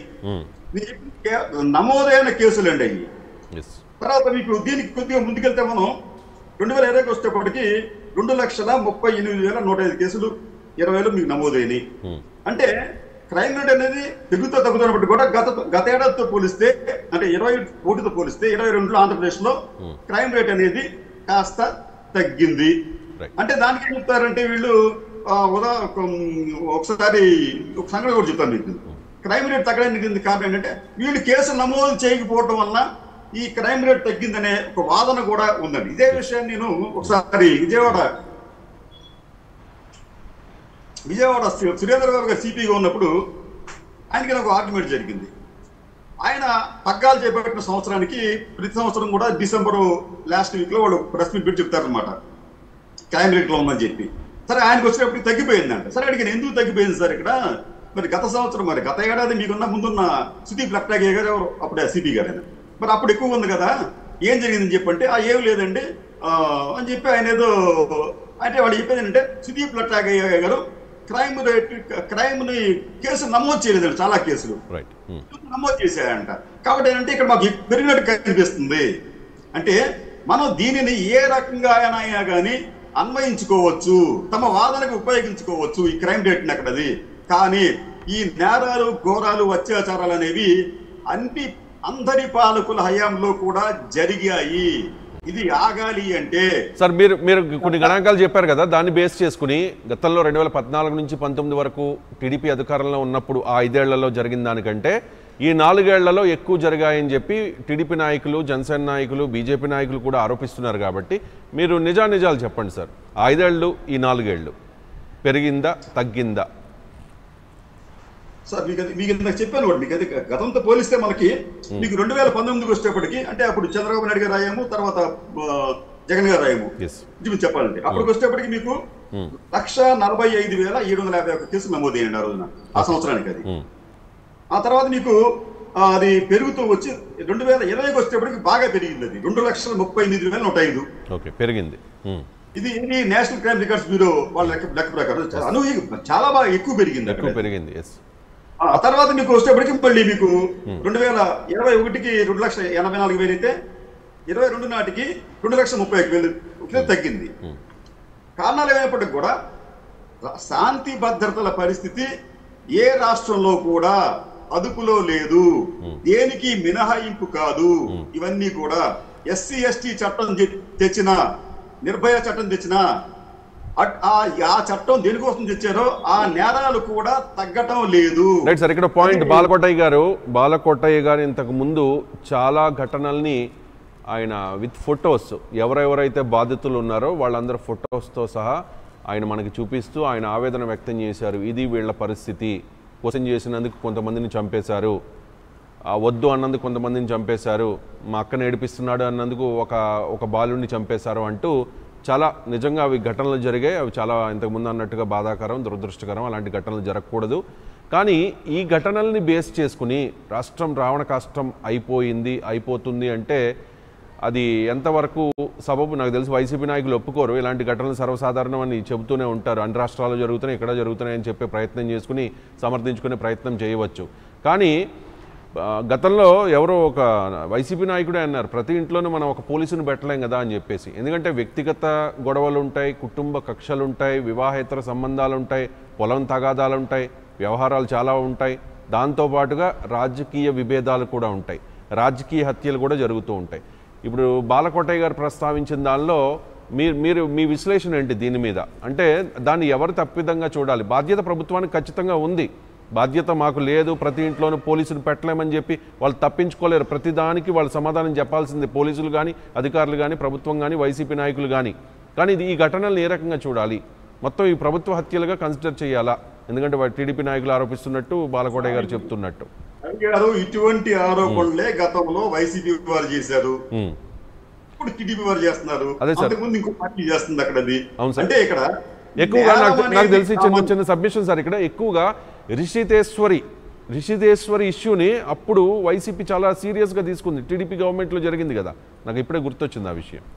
C: నమోదైన కేసులు అండి అవి. తర్వాత మీకు దీనికి కొద్దిగా ముందుకెళ్తే మనం రెండు వేల ఇరవైకి వచ్చేటప్పటికి రెండు లక్షల ముప్పై ఎనిమిది వేల నూట ఐదు కేసులు ఇరవైలో మీకు నమోదైనవి. అంటే క్రైమ్ రేట్ అనేది పెరుగుతూ తగ్గుతున్నప్పటికీ కూడా గత గత ఏడాదితో పోలిస్తే అంటే ఇరవై ఒకటితో పోలిస్తే ఇరవై రెండులో ఆంధ్రప్రదేశ్ లో క్రైమ్ రేట్ అనేది కాస్త తగ్గింది. అంటే దానికి ఏం చెప్తారంటే వీళ్ళు ఉదా ఒకసారి ఒక సంఘటన కూడా చెప్తాను మీకు. క్రైమ్ రేట్ తగ్గడానికి కారణం ఏంటంటే వీళ్ళు కేసులు నమోదు చేయకపోవడం వల్ల ఈ క్రైమ్ రేట్ తగ్గిందనే ఒక వాదన కూడా ఉందండి. ఇదే విషయాన్ని నేను ఒకసారి విజయవాడ విజయవాడ సురేంద్ర బాబు గారు సిపిగా ఉన్నప్పుడు ఆయనకి నాకు ఆర్గ్యుమెంట్ జరిగింది. ఆయన పగ్గాలు చేపట్టిన సంవత్సరానికి ప్రతి సంవత్సరం కూడా డిసెంబరు లాస్ట్ వీక్ లో వాళ్ళు ప్రెస్ మీట్ పెట్టి చెప్తారనమాట క్రైమ్ రేట్ లో ఉందని చెప్పి. సరే, ఆయనకు వచ్చినప్పటికి తగ్గిపోయిందంట. సరే, అడిగిన ఎందుకు తగ్గిపోయింది సార్ ఇక్కడ? మరి గత సంవత్సరం మరి గత ఏడాది మీకున్న ముందున్న సుదీప్ లక్టాగే గారు ఎవరు అప్పుడే సిపి గారు ఆయన, మరి అప్పుడు ఎక్కువ ఉంది కదా, ఏం జరిగిందని చెప్పంటే ఆ ఏం లేదండి అని చెప్పి ఆయన ఏదో అంటే వాళ్ళు చెప్పేది ఏంటంటే సుదీప్ లక్టాగే గారు క్రైమ్ రేట్ క్రైమ్ ని కేసులు నమోదు చేయలేదండి, చాలా కేసులు నమోదు చేశాయంట. కాబట్టి ఏంటంటే ఇక్కడ మాకు పెరిగినట్టు కనిపిస్తుంది. అంటే మనం దీనిని ఏ రకంగా అయినా కానీ అన్వయించుకోవచ్చు, తమ వాదనకు ఉపయోగించుకోవచ్చు ఈ క్రైమ్ రేట్ని అక్కడది. కానీ ఈ నేరాలు, ఘోరాలు, అత్యాచారాలు అనేవి అన్ని అందరి పాలకుల హయాంలో కూడా జరిగాయి. ఇది ఆగాలి అంటే
A: సార్ మీరు మీరు కొన్ని గణాంకాలు చెప్పారు కదా, దాన్ని బేస్ చేసుకుని గతంలో రెండు వేల పద్నాలుగు నుంచి పంతొమ్మిది వరకు టీడీపీ అధికారంలో ఉన్నప్పుడు ఆ ఐదేళ్లలో జరిగిన దానికంటే ఈ నాలుగేళ్లలో ఎక్కువ జరిగాయని చెప్పి టీడీపీ నాయకులు, జనసేన నాయకులు, బీజేపీ నాయకులు కూడా ఆరోపిస్తున్నారు. కాబట్టి మీరు నిజానిజాలు చెప్పండి సార్. ఐదేళ్లు, ఈ నాలుగేళ్లు పెరిగిందా తగ్గిందా?
C: సార్ మీకు మీకు ఇందాక చెప్పాను కూడా, మీకు అది గతంతో పోలిస్తే మనకి మీకు రెండు వేల పంతొమ్మిదికి వచ్చేప్పటికి అంటే అప్పుడు చంద్రబాబు నాయుడు గారు రాయాము, తర్వాత జగన్ గారు రాయాము ఇది చెప్పాలంటే అప్పటికి వచ్చేప్పటికి మీకు లక్ష నలభై ఐదు వేల ఏడు వందల యాభై ఒక్క కేసులు నమోదయ్యండి ఆ రోజున, ఆ సంవత్సరానికి. అది ఆ తర్వాత మీకు అది పెరుగుతూ వచ్చి రెండు వేల ఇరవైకి వచ్చేప్పటికి బాగా పెరిగింది. అది రెండు లక్షల ముప్పై ఎనిమిది వేల నూట ఐదు
A: పెరిగింది.
C: ఇది ఇది నేషనల్ క్రైమ్ రికార్డ్స్ బ్యూరో వాళ్ళ లెక్క లెక్క ప్రకారం చాలా బాగా ఎక్కువ పెరిగింది
A: ఎక్కువ పెరిగింది
C: ఆ తర్వాత మీకు వచ్చేప్పటికి మళ్ళీ మీకు రెండు వేల ఇరవై ఒకటికి రెండు లక్షల ఎనభై నాలుగు వేలు అయితే ఇరవై రెండు నాటికి రెండు లక్షల ముప్పై ఐదు వేలు తగ్గింది. కారణాలు ఏమైనప్పటికీ కూడా శాంతి భద్రతల పరిస్థితి ఏ రాష్ట్రంలో కూడా అదుపులో లేదు, దేనికి మినహాయింపు కాదు. ఇవన్నీ కూడా ఎస్సీ ఎస్టీ చట్టం తెచ్చిన, నిర్భయ చట్టం తెచ్చిన, ఆ చట్టం దేనికోసం తెచ్చారో ఆ నేరాలు కూడా తగ్గటం లేదు.
A: రైట్ సార్, ఇక్కడ పాయింట్ బాలకోటయ్య గారు బాలకోటయ్య గారు ఇంతకు ముందు చాలా ఘటనల్ని ఆయన విత్ ఫొటోస్ ఎవరెవరైతే బాధితులు ఉన్నారో వాళ్ళందరూ ఫొటోస్తో సహా ఆయన మనకి చూపిస్తూ ఆయన ఆవేదన వ్యక్తం చేశారు. ఇది వీళ్ళ పరిస్థితి, క్వశ్చన్ చేసినందుకు కొంతమందిని చంపేశారు, వద్దు అన్నందుకు కొంతమందిని చంపేశారు, మా అక్కని ఏడిపిస్తున్నాడు అన్నందుకు ఒక ఒక బాలుడిని చంపేశారు అంటూ చాలా నిజంగా అవి ఘటనలు జరిగాయి. అవి చాలా ఇంతకుముందు అన్నట్టుగా బాధాకరం, దురదృష్టకరం, అలాంటి ఘటనలు జరగకూడదు. కానీ ఈ ఘటనల్ని బేస్ చేసుకుని రాష్ట్రం రావణ కాష్టం అయిపోయింది అయిపోతుంది అంటే అది ఎంతవరకు సబబు నాకు తెలిసి వైసీపీ నాయకులు ఒప్పుకోరు. ఇలాంటి ఘటనలు సర్వసాధారణం అని చెబుతూనే ఉంటారు. అన్ని రాష్ట్రాల్లో జరుగుతున్నాయి, ఇక్కడ జరుగుతున్నాయని చెప్పే ప్రయత్నం చేసుకుని సమర్థించుకునే ప్రయత్నం చేయవచ్చు. కానీ గతంలో ఎవరో ఒక వైసీపీ నాయకుడే అన్నారు, ప్రతి ఇంట్లోనూ మనం ఒక పోలీసును పెట్టలేం కదా అని చెప్పేసి. ఎందుకంటే వ్యక్తిగత గొడవలు ఉంటాయి, కుటుంబ కక్షలు ఉంటాయి, వివాహేతర సంబంధాలు ఉంటాయి, పొలం తగాదాలు ఉంటాయి, వ్యవహారాలు చాలా ఉంటాయి. దాంతోపాటుగా రాజకీయ విభేదాలు కూడా ఉంటాయి, రాజకీయ హత్యలు కూడా జరుగుతూ ఉంటాయి. ఇప్పుడు బాలకోటయ్య గారు ప్రస్తావించిన దానిలో మీరు మీరు మీ విశ్లేషణ ఏంటి దీని మీద? అంటే దాన్ని ఎవరు తప్పిదంగా చూడాలి? బాధ్యత ప్రభుత్వానికి ఖచ్చితంగా ఉంది, బాధ్యత మాకు లేదు, ప్రతి ఇంట్లోనూ పోలీసులు పెట్టలేమని చెప్పి వాళ్ళు తప్పించుకోలేరు. ప్రతిదానికి వాళ్ళు సమాధానం చెప్పాల్సింది పోలీసులు కానీ, అధికారులు కానీ, ప్రభుత్వం కానీ, వైసీపీ నాయకులు కానీ. కానీ ఇది ఈ ఘటనలను ఏ రకంగా చూడాలి? మొత్తం ఈ ప్రభుత్వ హత్యలుగా కన్సిడర్ చేయాలా? ఎందుకంటే టీడీపీ నాయకులు ఆరోపిస్తున్నట్టు, బాలకోటయ్య గారు చెప్తున్నట్టు
C: ఇటువంటి ఆరోపణలే గతంలో వైసీపీ వారు చేశారు, ఇప్పుడు టీడీపీ వారు చేస్తున్నారు, అంతకుముందు ఇంకో పార్టీ చేస్తుంది అక్కడ. అంటే ఇక్కడ
A: ఎక్కువగా నాకు తెలిసి చిన్న చిన్న సబ్మిషన్ సార్, ఇక్కడ ఎక్కువగా రిషితేశ్వరి రిషితేశ్వరి ఇష్యూని అప్పుడు వైసీపీ చాలా సీరియస్గా తీసుకుంది, టీడీపీ గవర్నమెంట్లో జరిగింది కదా, నాకు ఇప్పుడే గుర్తొచ్చింది ఆ విషయం.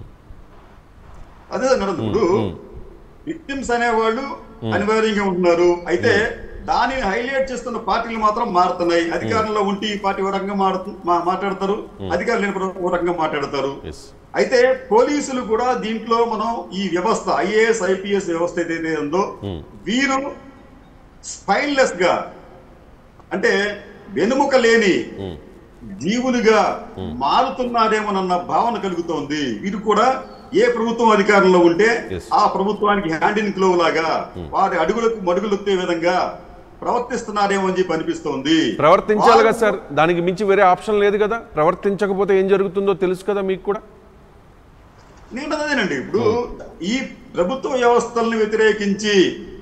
C: అదే ఇప్పుడు విక్టిమ్స్ అనేవాళ్ళు అనివార్యంగా ఉంటున్నారు, అయితే దానిని హైలైట్ చేస్తున్న పార్టీలు మాత్రం మారుతున్నాయి. అధికారంలో ఉంటే ఈ పార్టీ ఓ రకంగా మాట్లాడతారు, అధికారులు లేని ఓ రకంగా మాట్లాడతారు. అయితే పోలీసులు కూడా దీంట్లో మనం ఈ వ్యవస్థ ఐఏఎస్ ఐపీఎస్ వ్యవస్థ ఏదైతే ఉందో వీరు స్పైన్లెస్ గా అంటే వెనుముక లేని జీవులుగా మారుతున్నారేమోనన్న భావన కలుగుతోంది. వీరు కూడా ఏ ప్రభుత్వం అధికారంలో ఉంటే ఆ ప్రభుత్వానికి హ్యాండ్ ఇన్ గ్లోవ్ లాగా వారి అడుగులకు మడుగులెత్తే విధంగా ప్రవర్తిస్తున్నారేమో అని చెప్పి అనిపిస్తోంది.
A: ప్రవర్తించాలి కదా సార్, దానికి మించి వేరే ఆప్షన్ లేదు కదా. ప్రవర్తించకపోతే ఏం జరుగుతుందో తెలుసు కదా మీకు కూడా.
C: నేను అదేనండి, ఇప్పుడు ఈ ప్రభుత్వ వ్యవస్థలను వ్యతిరేకించి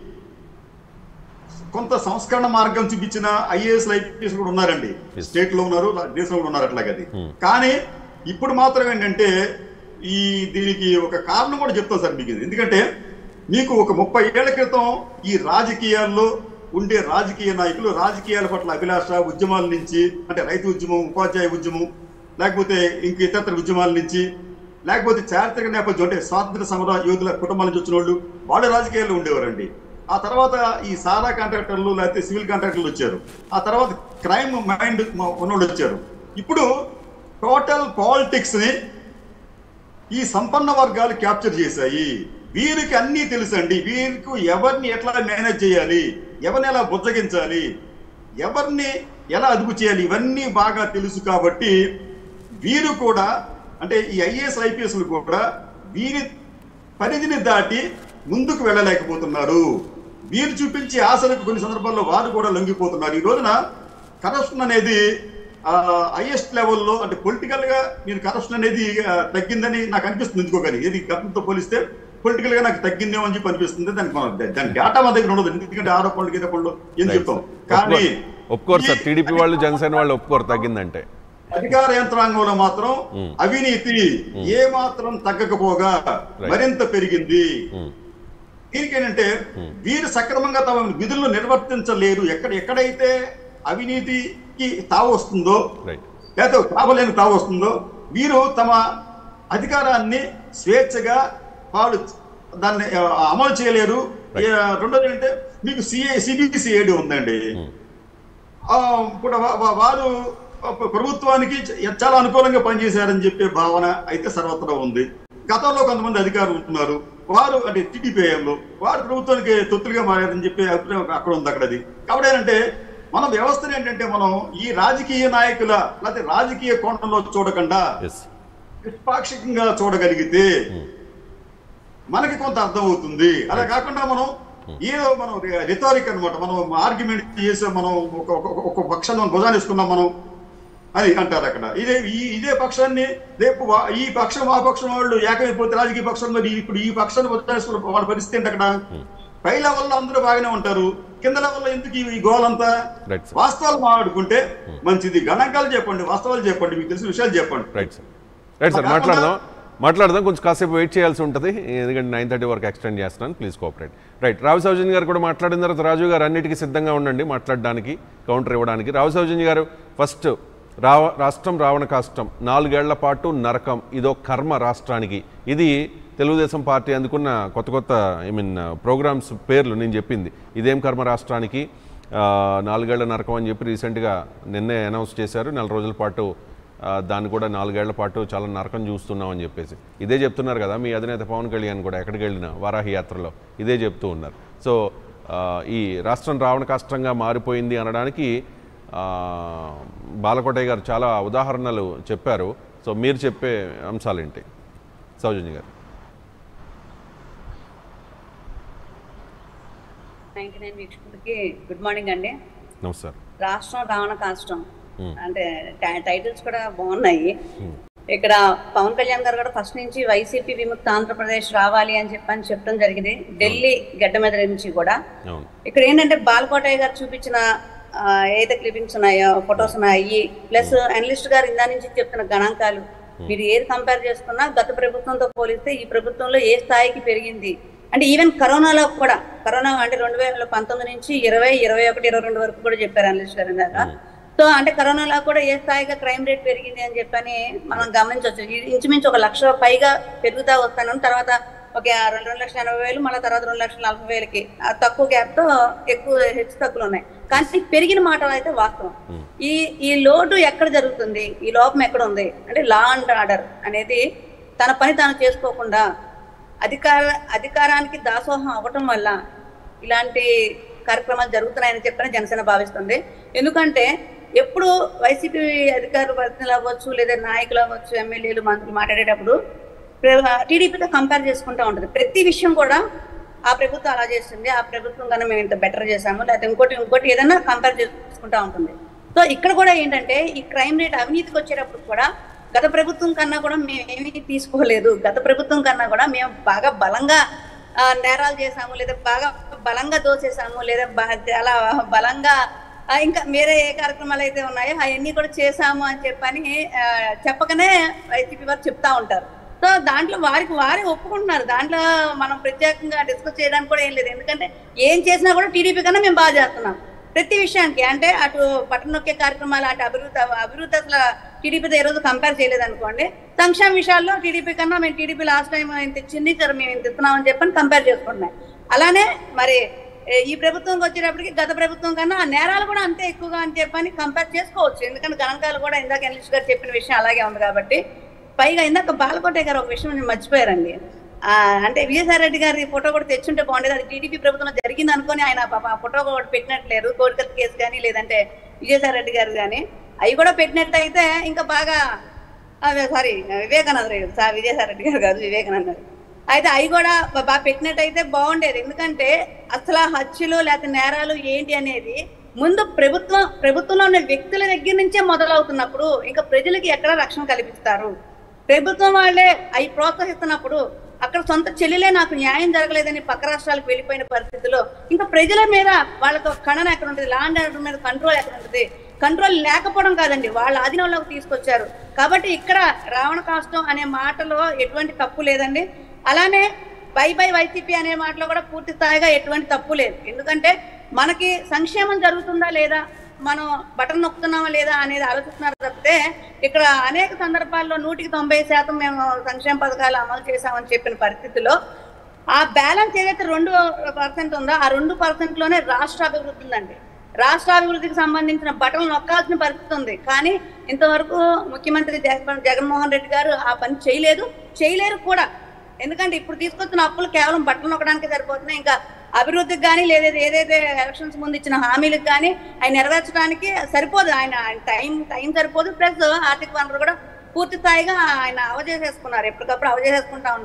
C: కొంత సంస్కరణ మార్గం చూపించిన ఐఏఎస్ ఐపీఎస్ కూడా ఉన్నారండి, స్టేట్ లో ఉన్నారు, దేశంలో ఉన్నారు అట్లాగది. కానీ ఇప్పుడు మాత్రం ఏంటంటే ఈ దీనికి ఒక కారణం కూడా చెప్తాను సార్ మీకు. ఎందుకంటే మీకు ఒక ముప్పై ఏళ్ల క్రితం ఈ రాజకీయాల్లో ఉండే రాజకీయ నాయకులు రాజకీయాల పట్ల అభిలాష, ఉద్యమాల నుంచి అంటే రైతు ఉద్యమం, ఉపాధ్యాయ ఉద్యమం, లేకపోతే ఇంక ఇతర ఉద్యమాల నుంచి, లేకపోతే చారిత్రక నేపథ్యం అంటే స్వాతంత్ర సమర యోధుల కుటుంబాల నుంచి వచ్చిన వాళ్ళు వాళ్ళు రాజకీయాల్లో ఉండేవారండి. ఆ తర్వాత ఈ సారా కాంట్రాక్టర్లు లేకపోతే సివిల్ కాంట్రాక్టర్లు వచ్చారు, ఆ తర్వాత క్రైమ్ మైండ్ ఉన్నోళ్ళు వచ్చారు. ఇప్పుడు టోటల్ పాలిటిక్స్ ని ఈ సంపన్న వర్గాలు క్యాప్చర్ చేశాయి. వీరికి అన్నీ తెలుసండి, వీరికి ఎవరిని ఎట్లా మేనేజ్ చేయాలి, ఎవరిని ఎలా బుజ్జగించాలి, ఎవరిని ఎలా అదుపు చేయాలి, ఇవన్నీ బాగా తెలుసు. కాబట్టి వీరు కూడా అంటే ఈ ఐఏఎస్ ఐపీఎస్లు కూడా వీరి పరిధిని దాటి ముందుకు వెళ్ళలేకపోతున్నారు. వీరు చూపించే ఆశలకు కొన్ని సందర్భాల్లో వారు కూడా లొంగిపోతున్నారు. ఈ రోజున కరప్షన్ అనేది హైయెస్ట్ లెవెల్లో అంటే పొలిటికల్ గా మీరు కరప్షన్ అనేది తగ్గిందని నాకు అనిపిస్తుంది. ఎందుకోగాని ఏది గతంతో పోలిస్తే పొలిటికల్ గా నాకు తగ్గిందేమో అని చెప్పి అనిపిస్తుంది. దానికి మనం దాని డేటా మన దగ్గర ఉండదు, ఎందుకంటే ఆరోపణలు గీరోపణలు ఏం చెప్తాం. కానీ
A: ఒప్పుకోరు సార్, టీడీపీ వాళ్ళు జనసేన వాళ్ళు ఒప్పుకోరు తగ్గిందంటే.
C: అధికార యంత్రాంగంలో మాత్రం అవినీతి ఏ మాత్రం తగ్గకపోగా మరింత పెరిగింది. దీనికేంటంటే వీరు సక్రమంగా తమ విధులను నిర్వర్తించలేరు. ఎక్కడ ఎక్కడైతే అవినీతికి తావు వస్తుందో లేకపోతే తావలేని తావు వస్తుందో వీరు తమ అధికారాన్ని స్వేచ్ఛగా వాళ్ళు దాన్ని అమలు చేయలేరు. రెండోది ఏంటంటే మీకు సిఏ సిబిసిఐడి ఉందండి, ఇప్పుడు వారు ప్రభుత్వానికి చాలా అనుకూలంగా పనిచేశారని చెప్పే భావన అయితే సర్వత్రా ఉంది. గతంలో కొంతమంది అధికారులు ఉంటున్నారు, వారు అంటే టీడీపీలో వారు ప్రభుత్వానికి తొత్తులుగా మారారని చెప్పే అభిప్రాయం అక్కడ ఉంది అక్కడది. కాబట్టి ఏంటంటే మన వ్యవస్థను ఏంటంటే మనం ఈ రాజకీయ నాయకుల లేకపోతే రాజకీయ కోణంలో చూడకుండా నిష్పాక్షికంగా చూడగలిగితే మనకి కొంత అర్థం అవుతుంది. అలా కాకుండా మనం ఏదో మనం రిటారిక్ అనమాట, మనం ఆర్గ్యుమెంట్ చేసే మనం ఒక ఒక పక్షాన్ని మనం భుజాన్ని వేసుకున్నాం మనం అది అంటారు అక్కడ. ఇదే ఈ ఇదే పక్షాన్ని రేపు ఈ పక్షం ఆ పక్షం వాళ్ళు ఏకమైపోతే రాజకీయ పక్షం మరి ఇప్పుడు ఈ పక్షాన్ని భుజాన్ని వాళ్ళ పరిస్థితి ఏంటి అక్కడ? పై లెవెల్లో అందరూ బాగానే ఉంటారు, కింద లెవెల్లో ఎందుకు ఈ గోలంతా? వాస్తవాలు మాట్లాడుకుంటే మంచిది. గణాంకాలు చెప్పండి, వాస్తవాలు చెప్పండి, మీకు తెలిసిన విషయాలు చెప్పండి.
A: రైట్ సార్, రైట్ సార్, మాట్లాడదాం మాట్లాడదాం కొంచెం కాసేపు వెయిట్ చేయాల్సి ఉంటుంది, ఎందుకంటే నైన్ థర్టీ వరకు ఎక్స్టెండ్ చేస్తున్నాను, please cooperate. Right, Rao Soujanya garu కూడా మాట్లాడిన తర్వాత రాజు గారు అన్నిటికీ సిద్ధంగా ఉండండి మాట్లాడడానికి, కౌంటర్ ఇవ్వడానికి. రావు సౌజన్య గారు, ఫస్ట్ రావ రాష్ట్రం రావణ కాష్టం, నాలుగేళ్ల పాటు నరకం, ఇదో కర్మ రాష్ట్రానికి. ఇది తెలుగుదేశం పార్టీ అందుకున్న కొత్త కొత్త ఐ మీన్ ప్రోగ్రామ్స్ పేర్లు నేను చెప్పింది. ఇదేం కర్మ రాష్ట్రానికి, నాలుగేళ్ల నరకం అని చెప్పి రీసెంట్గా నిన్నే అనౌన్స్ చేశారు. నెల రోజుల పాటు దాన్ని కూడా నాలుగేళ్ల పాటు చాలా నరకం చూస్తున్నాం అని చెప్పేసి ఇదే చెప్తున్నారు కదా మీ అధినేత పవన్ కళ్యాణ్ కూడా. ఎక్కడికి వెళ్ళినా వారాహి యాత్రలో ఇదే చెప్తూ ఉన్నారు. సో ఈ రాష్ట్రం రావణ కష్టంగా మారిపోయింది అనడానికి బాలకోటయ్య గారు చాలా ఉదాహరణలు చెప్పారు. సో మీరు చెప్పే అంశాలు ఏంటి సౌజన్య గారు?
D: నైన్టీ నైన్ వీక్షకులకి గుడ్ మార్నింగ్ అండి.
A: నమస్కారం.
D: రాష్ట్రం రావణ కాష్టం అంటే టైటిల్స్ కూడా బాగున్నాయి. ఇక్కడ పవన్ కళ్యాణ్ గారు కూడా ఫస్ట్ నుంచి వైసీపీ విముక్త ఆంధ్రప్రదేశ్ రావాలి అని చెప్పని చెప్పడం జరిగింది, ఢిల్లీ గడ్డ మీద నుంచి కూడా. ఇక్కడ ఏంటంటే బాలకోటయ్య గారు చూపించిన ఏదైతే క్లిప్పింగ్స్ ఉన్నాయో, ఫొటోస్ ఉన్నాయి, ప్లస్ అనలిస్ట్ గారు ఇందా నుంచి చెప్తున్న గణాంకాలు, మీరు ఏది కంపేర్ చేసుకున్నా గత ప్రభుత్వంతో పోలిస్తే ఈ ప్రభుత్వంలో ఏ స్థాయికి పెరిగింది అంటే ఈవెన్ కరోనాలో కూడా, కరోనా అంటే రెండు వేల పంతొమ్మిది నుంచి ఇరవై ఇరవై ఒకటి ఇరవై రెండు వరకు కూడా చెప్పారు అనలిస్ట్ గారు ఇందాక. సో అంటే కరోనాలో కూడా ఏ స్థాయిగా క్రైమ్ రేట్ పెరిగింది అని చెప్పని మనం గమనించవచ్చు. ఇంచుమించు ఒక లక్ష పైగా పెరుగుతా వస్తాను, తర్వాత ఒక రెండు రెండు లక్షల ఎనభై వేలు మళ్ళీ తర్వాత రెండు లక్షల నలభై వేలకి తక్కువ గ్యాప్తో ఎక్కువ హెచ్చు తక్కువలు ఉన్నాయి. కానీ పెరిగిన మాట అయితే వాస్తవం. ఈ ఈ లోటు ఎక్కడ జరుగుతుంది, ఈ లోపం ఎక్కడ ఉంది అంటే లా అండ్ ఆర్డర్ అనేది తన పని తాను చేసుకోకుండా అధికార అధికారానికి దాసోహం అవ్వటం వల్ల ఇలాంటి కార్యక్రమాలు జరుగుతున్నాయని చెప్పని జనసేన భావిస్తుంది. ఎందుకంటే ఎప్పుడు వైసీపీ అధికార ప్రతినిధులు అవ్వచ్చు, లేదా నాయకులు అవ్వచ్చు, ఎమ్మెల్యేలు మంత్రులు మాట్లాడేటప్పుడు టీడీపీతో కంపేర్ చేసుకుంటూ ఉంటుంది. ప్రతి విషయం కూడా ఆ ప్రభుత్వం అలా చేస్తుంది, ఆ ప్రభుత్వం కన్నా మేము ఇంత బెటర్ చేసాము, లేకపోతే ఇంకోటి ఇంకోటి ఏదైనా కంపేర్ చేసుకుంటూ ఉంటుంది. సో ఇక్కడ కూడా ఏంటంటే ఈ క్రైమ్ రేట్ అవినీతికి వచ్చేటప్పుడు కూడా గత ప్రభుత్వం కన్నా కూడా మేము ఏమీ తీసుకోలేదు, గత ప్రభుత్వం కన్నా కూడా మేము బాగా బలంగా నేరాలు చేసాము, లేదా బాగా బలంగా దోచేసాము, లేదా చాలా బలంగా ఇంకా వేరే ఏ కార్యక్రమాలు అయితే ఉన్నాయో అవన్నీ కూడా చేసాము అని చెప్పని చెప్పకనే వైసీపీ వారు చెప్తా ఉంటారు. సో దాంట్లో వారికి వారే ఒప్పుకుంటున్నారు, దాంట్లో మనం ప్రత్యేకంగా డిస్కస్ చేయడానికి కూడా ఏం లేదు. ఎందుకంటే ఏం చేసినా కూడా టీడీపీ కన్నా మేము బాగా చేస్తున్నాం ప్రతి విషయానికి. అంటే అటు బటన్ నొక్కే కార్యక్రమాలు, అటు అభివృద్ధి అభివృద్ధి అసలు టీడీపీతో ఏ రోజు కంపేర్ చేయలేదు అనుకోండి. సంక్షేమ విషయాల్లో టీడీపీ కన్నా మేము టీడీపీ లాస్ట్ టైం ఇంత ఇచ్చింది సరే మేము ఇంత ఇస్తున్నామని చెప్పని కంపేర్ చేసుకుంటున్నాం. అలానే మరి ఈ ప్రభుత్వంకి వచ్చేటప్పటికి గత ప్రభుత్వం కన్నా ఆ నేరాలు కూడా అంతే ఎక్కువగా అని చెప్పని కంపేర్ చేసుకోవచ్చు. ఎందుకంటే గణాంకాలు కూడా ఇందాక అనలిస్ట్ గారు చెప్పిన విషయం అలాగే ఉంది కాబట్టి. పైగా ఇందాక బాలకోటయ్య గారు ఒక విషయం మర్చిపోయారండి. అంటే విజయసాయి రెడ్డి గారి ఫోటో కూడా తెచ్చుంటే బాగుండేది, అది టీడీపీ ప్రభుత్వంలో జరిగింది అనుకుని ఆయన పాప ఫోటో కూడా పెట్టినట్లేరు. కోరికల కేసు కానీ లేదంటే విజయసాయి రెడ్డి గారు కానీ అవి కూడా పెట్టినట్టయితే ఇంకా బాగా సారీ వివేకానంద రెడ్డి సార్ విజయసాయి రెడ్డి గారు కాదు వివేకానంద అయితే అవి కూడా బాగా పెట్టినట్టయితే బాగుండేది. ఎందుకంటే అసలు హత్యలు లేకపోతే నేరాలు ఏంటి అనేది ముందు ప్రభుత్వం ప్రభుత్వంలో ఉన్న వ్యక్తుల దగ్గర నుంచే మొదలవుతున్నప్పుడు ఇంకా ప్రజలకి ఎక్కడ రక్షణ కల్పిస్తారు? ప్రభుత్వం వాళ్ళే అవి ప్రోత్సహిస్తున్నప్పుడు అక్కడ సొంత చెల్లెలే నాకు న్యాయం జరగలేదని పక్క రాష్ట్రాలకు వెళ్ళిపోయిన పరిస్థితుల్లో ఇంకా ప్రజల మీద వాళ్ళకు ఖండన ఎక్కడ ఉంటుంది, లా అండ్ ఆర్డర్ మీద కంట్రోల్ ఎక్కడ ఉంటుంది? కంట్రోల్ లేకపోవడం కాదండి, వాళ్ళ ఆధీనంలోకి తీసుకొచ్చారు. కాబట్టి ఇక్కడ రావణ కాష్టం అనే మాటలో ఎటువంటి తప్పు లేదండి. అలానే బై బై వైసీపీ అనే మాటలో కూడా పూర్తి స్థాయిగా ఎటువంటి తప్పు లేదు. ఎందుకంటే మనకి సంక్షేమం జరుగుతుందా లేదా, మనం బటన్ నొక్కుతున్నామా లేదా అనేది ఆలోచిస్తున్నారు తప్పితే ఇక్కడ అనేక సందర్భాల్లో నూటికి తొంభై శాతం మేము సంక్షేమ పథకాలు అమలు చేశామని చెప్పిన పరిస్థితిలో ఆ బ్యాలెన్స్ ఏదైతే రెండు పర్సెంట్ ఉందో ఆ రెండు పర్సెంట్లోనే రాష్ట్ర అభివృద్ధి ఉందండి. రాష్ట్ర అభివృద్ధికి సంబంధించిన బటన్ నొక్కాల్సిన పరిస్థితి ఉంది. కానీ ఇంతవరకు ముఖ్యమంత్రి జగన్ జగన్మోహన్ రెడ్డి గారు ఆ పని చేయలేదు, చేయలేరు కూడా. ఎందుకంటే ఇప్పుడు తీసుకొచ్చిన అప్పులు కేవలం బట్టలు నొక్కడానికి సరిపోతున్నాయి, ఇంకా అభివృద్ధికి కానీ లేదా ఏదైతే ఎలక్షన్స్ ముందు ఇచ్చిన హామీలకు కానీ ఆయన నెరవేర్చడానికి సరిపోదు. ఆయన టైం టైం సరిపోదు, ప్లస్ ఆర్థిక వనరులు కూడా పూర్తి స్థాయిగా ఆయన అవజేసేసుకున్నారు, ఎప్పటికప్పుడు అవజేసేసుకుంటా ఉన్నారు.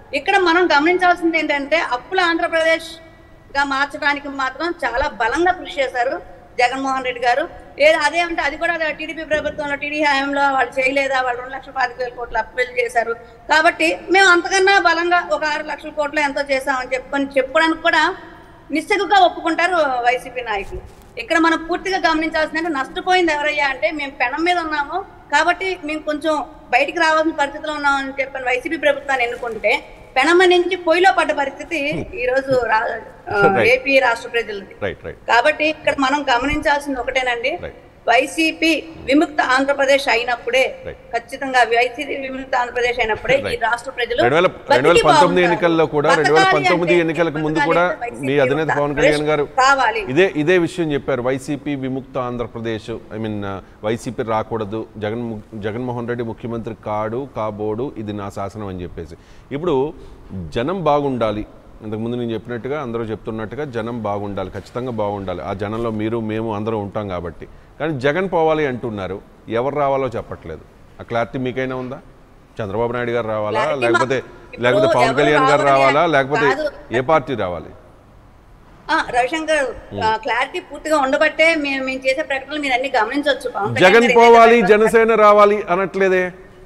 D: ఇక్కడ మనం గమనించాల్సింది ఏంటంటే అప్పుల ఆంధ్రప్రదేశ్ గా మార్చడానికి మాత్రం చాలా బలంగా కృషి చేశారు జగన్మోహన్ రెడ్డి గారు. ఏది అదే అంటే అది కూడా టీడీపీ ప్రభుత్వంలో టీడీ హయాంలో వాళ్ళు చేయలేదా, వాళ్ళు రెండు లక్షల పాతిక వేల కోట్లు అప్పులు చేశారు కాబట్టి మేము అంతకన్నా బలంగా ఒక ఆరు లక్షల కోట్లు ఎంతో చేసామని చెప్పుకొని చెప్పడానికి కూడా నిస్సిగ్గుగా ఒప్పుకుంటారు వైసీపీ నాయకులు. ఇక్కడ మనం పూర్తిగా గమనించాల్సిందంటే నష్టపోయింది ఎవరయ్యా అంటే మేము పెనం మీద ఉన్నాము కాబట్టి మేము కొంచెం బయటికి రావాల్సిన పరిస్థితిలో ఉన్నామని చెప్పని వైసీపీ ప్రభుత్వాన్ని ఎన్నుకుంటే పెనమ నుంచి పొయ్యిలో పడ్డ పరిస్థితి ఈ రోజు ఏపీ రాష్ట్ర ప్రజలది. కాబట్టి ఇక్కడ మనం గమనించాల్సింది ఒకటేనండి, వైసీపీ విముక్త ఆంధ్రప్రదేశ్ అయినప్పుడే ఖచ్చితంగా వైసీపీ విముక్త ఆంధ్రప్రదేశ్ అయినప్పుడే ఈ రాష్ట్ర ప్రజలు
A: రెండు వేల పంతొమ్మిది ఎన్నికల్లో కూడా రెండు వేల పంతొమ్మిది ఎన్నికలకు ముందు కూడా మీ అధినేత పవన్ కళ్యాణ్ గారు ఇదే ఇదే విషయం చెప్పారు. వైసీపీ విముక్త ఆంధ్రప్రదేశ్ ఐ మీన్ వైసీపీ రాకూడదు, జగన్ జగన్మోహన్ రెడ్డి ముఖ్యమంత్రి కాడు కాబోడు, ఇది నా శాసనం అని చెప్పేసి. ఇప్పుడు జనం బాగుండాలి, ఇంతకుముందు నేను చెప్పినట్టుగా అందరూ చెప్తున్నట్టుగా జనం బాగుండాలి, ఖచ్చితంగా బాగుండాలి. ఆ జనంలో మీరు మేము అందరూ ఉంటాం కాబట్టి. కానీ జగన్ పోవాలి అంటున్నారు, ఎవరు రావాలో చెప్పట్లేదు. ఆ క్లారిటీ మీకైనా ఉందా? చంద్రబాబు నాయుడు గారు రావాలా, లేకపోతే లేకపోతే పవన్ కళ్యాణ్ గారు రావాలా, లేకపోతే ఏ పార్టీ రావాలి?
D: రవిశంకర్ క్లారిటీ పూర్తిగా ఉండబట్టే మేము మేము చేసే ప్రకటనలు మీరు అన్ని గమనించవచ్చు.
A: జగన్ పోవాలి జనసేన రావాలి అనట్లేదే.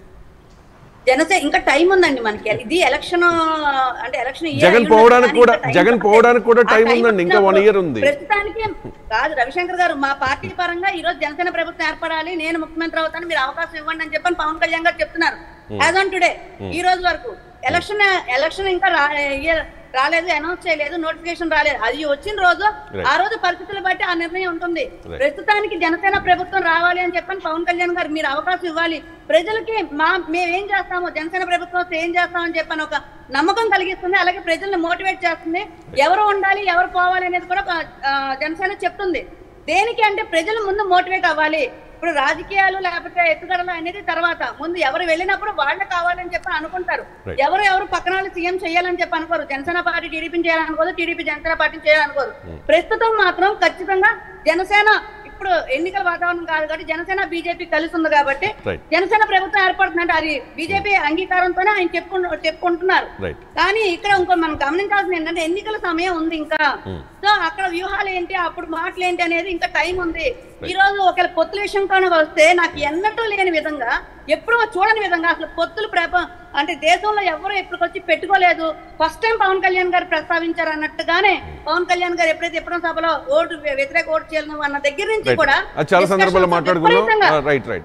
D: జనసేన ఇంకా టైం ఉందండి మనకి, ఇది ఎలక్షన్ అంటే ఎలక్షన్
A: జగన్ పోవడానికి కూడా జగన్ పోవడానికి కూడా టైం ఉందండి, ఇంకా వన్ ఇయర్ ఉంది.
D: ప్రస్తుతానికి కాదు రవిశంకర్ గారు, మా పార్టీ పరంగా ఈ రోజు జనసేన ప్రభుత్వం ఏర్పడాలి, నేను ముఖ్యమంత్రి అవుతాను, మీరు అవకాశం ఇవ్వండి అని చెప్పని పవన్ కళ్యాణ్ గారు చెప్తున్నారు. యాజ్ ఆన్ టుడే ఈ రోజు వరకు ఎలక్షన్ ఎలక్షన్ ఇంకా రాలేదు, అనౌన్స్ చేయలేదు, నోటిఫికేషన్ రాలేదు. అది వచ్చిన రోజు ఆ రోజు పరిస్థితులు బట్టి ఆ నిర్ణయం ఉంటుంది. ప్రస్తుతానికి జనసేన ప్రభుత్వం రావాలి అని చెప్పని పవన్ కళ్యాణ్ గారు మీరు అవకాశం ఇవ్వాలి, ప్రజలకి మా మేమేం చేస్తామో జనసేన ప్రభుత్వం ఏం చేస్తామని చెప్పని ఒక నమ్మకం కలిగిస్తుంది. అలాగే ప్రజల్ని మోటివేట్ చేస్తుంది. ఎవరు ఉండాలి ఎవరు పోవాలి అనేది కూడా జనసేన చెప్తుంది. దేనికి అంటే ప్రజలు ముందు మోటివేట్ అవ్వాలి. ఇప్పుడు రాజకీయాలు లేకపోతే ఎత్తుగడలు అనేది తర్వాత, ముందు ఎవరు వెళ్ళినప్పుడు వాళ్ళే కావాలని చెప్పి అనుకుంటారు. ఎవరు ఎవరు పక్కన వాళ్ళు సీఎం చేయాలని చెప్పి అనుకోరు. జనసేన పార్టీ టీడీపీని చేయాలనుకోదు, టీడీపీ జనసేన పార్టీని చేయాలనుకోరు. ప్రస్తుతం మాత్రం ఖచ్చితంగా జనసేన ఇప్పుడు ఎన్నికల వాతావరణం కాదు కాబట్టి జనసేన బీజేపీ కలిసి ఉంది కాబట్టి జనసేన ప్రభుత్వం ఏర్పడుతుందంటే అది బీజేపీ అంగీకారంతోనే ఆయన చెప్పుకు చెప్పుకుంటున్నారు. కానీ ఇక్కడ ఇంకో మనం గమనించాల్సింది ఏంటంటే ఎన్నికల సమయం ఉంది ఇంకా. సో అక్కడ వ్యూహాలు ఏంటి, అప్పుడు మాటలు ఏంటి అనేది ఇంకా టైం ఉంది. ఈ రోజు ఒకవేళ పొత్తుల విషయంతోనే వస్తే నాకు ఎన్నటూ లేని విధంగా, ఎప్పుడూ చూడని విధంగా అసలు పొత్తులు ప్రేప అంటే దేశంలో ఎవరు ఎప్పటికొచ్చి పెట్టుకోలేదు. ఫస్ట్ టైం పవన్ కళ్యాణ్ గారు ప్రస్తావించారు అన్నట్టుగానే పవన్ కళ్యాణ్ గారు ఎప్పుడైతే ఎప్పుడో సభలో ఓటు వ్యతిరేక ఓటు చేయాలి అన్న దగ్గర నుంచి కూడా
A: చాలా సందర్భాల్లో మాట్లాడుకున్నాం.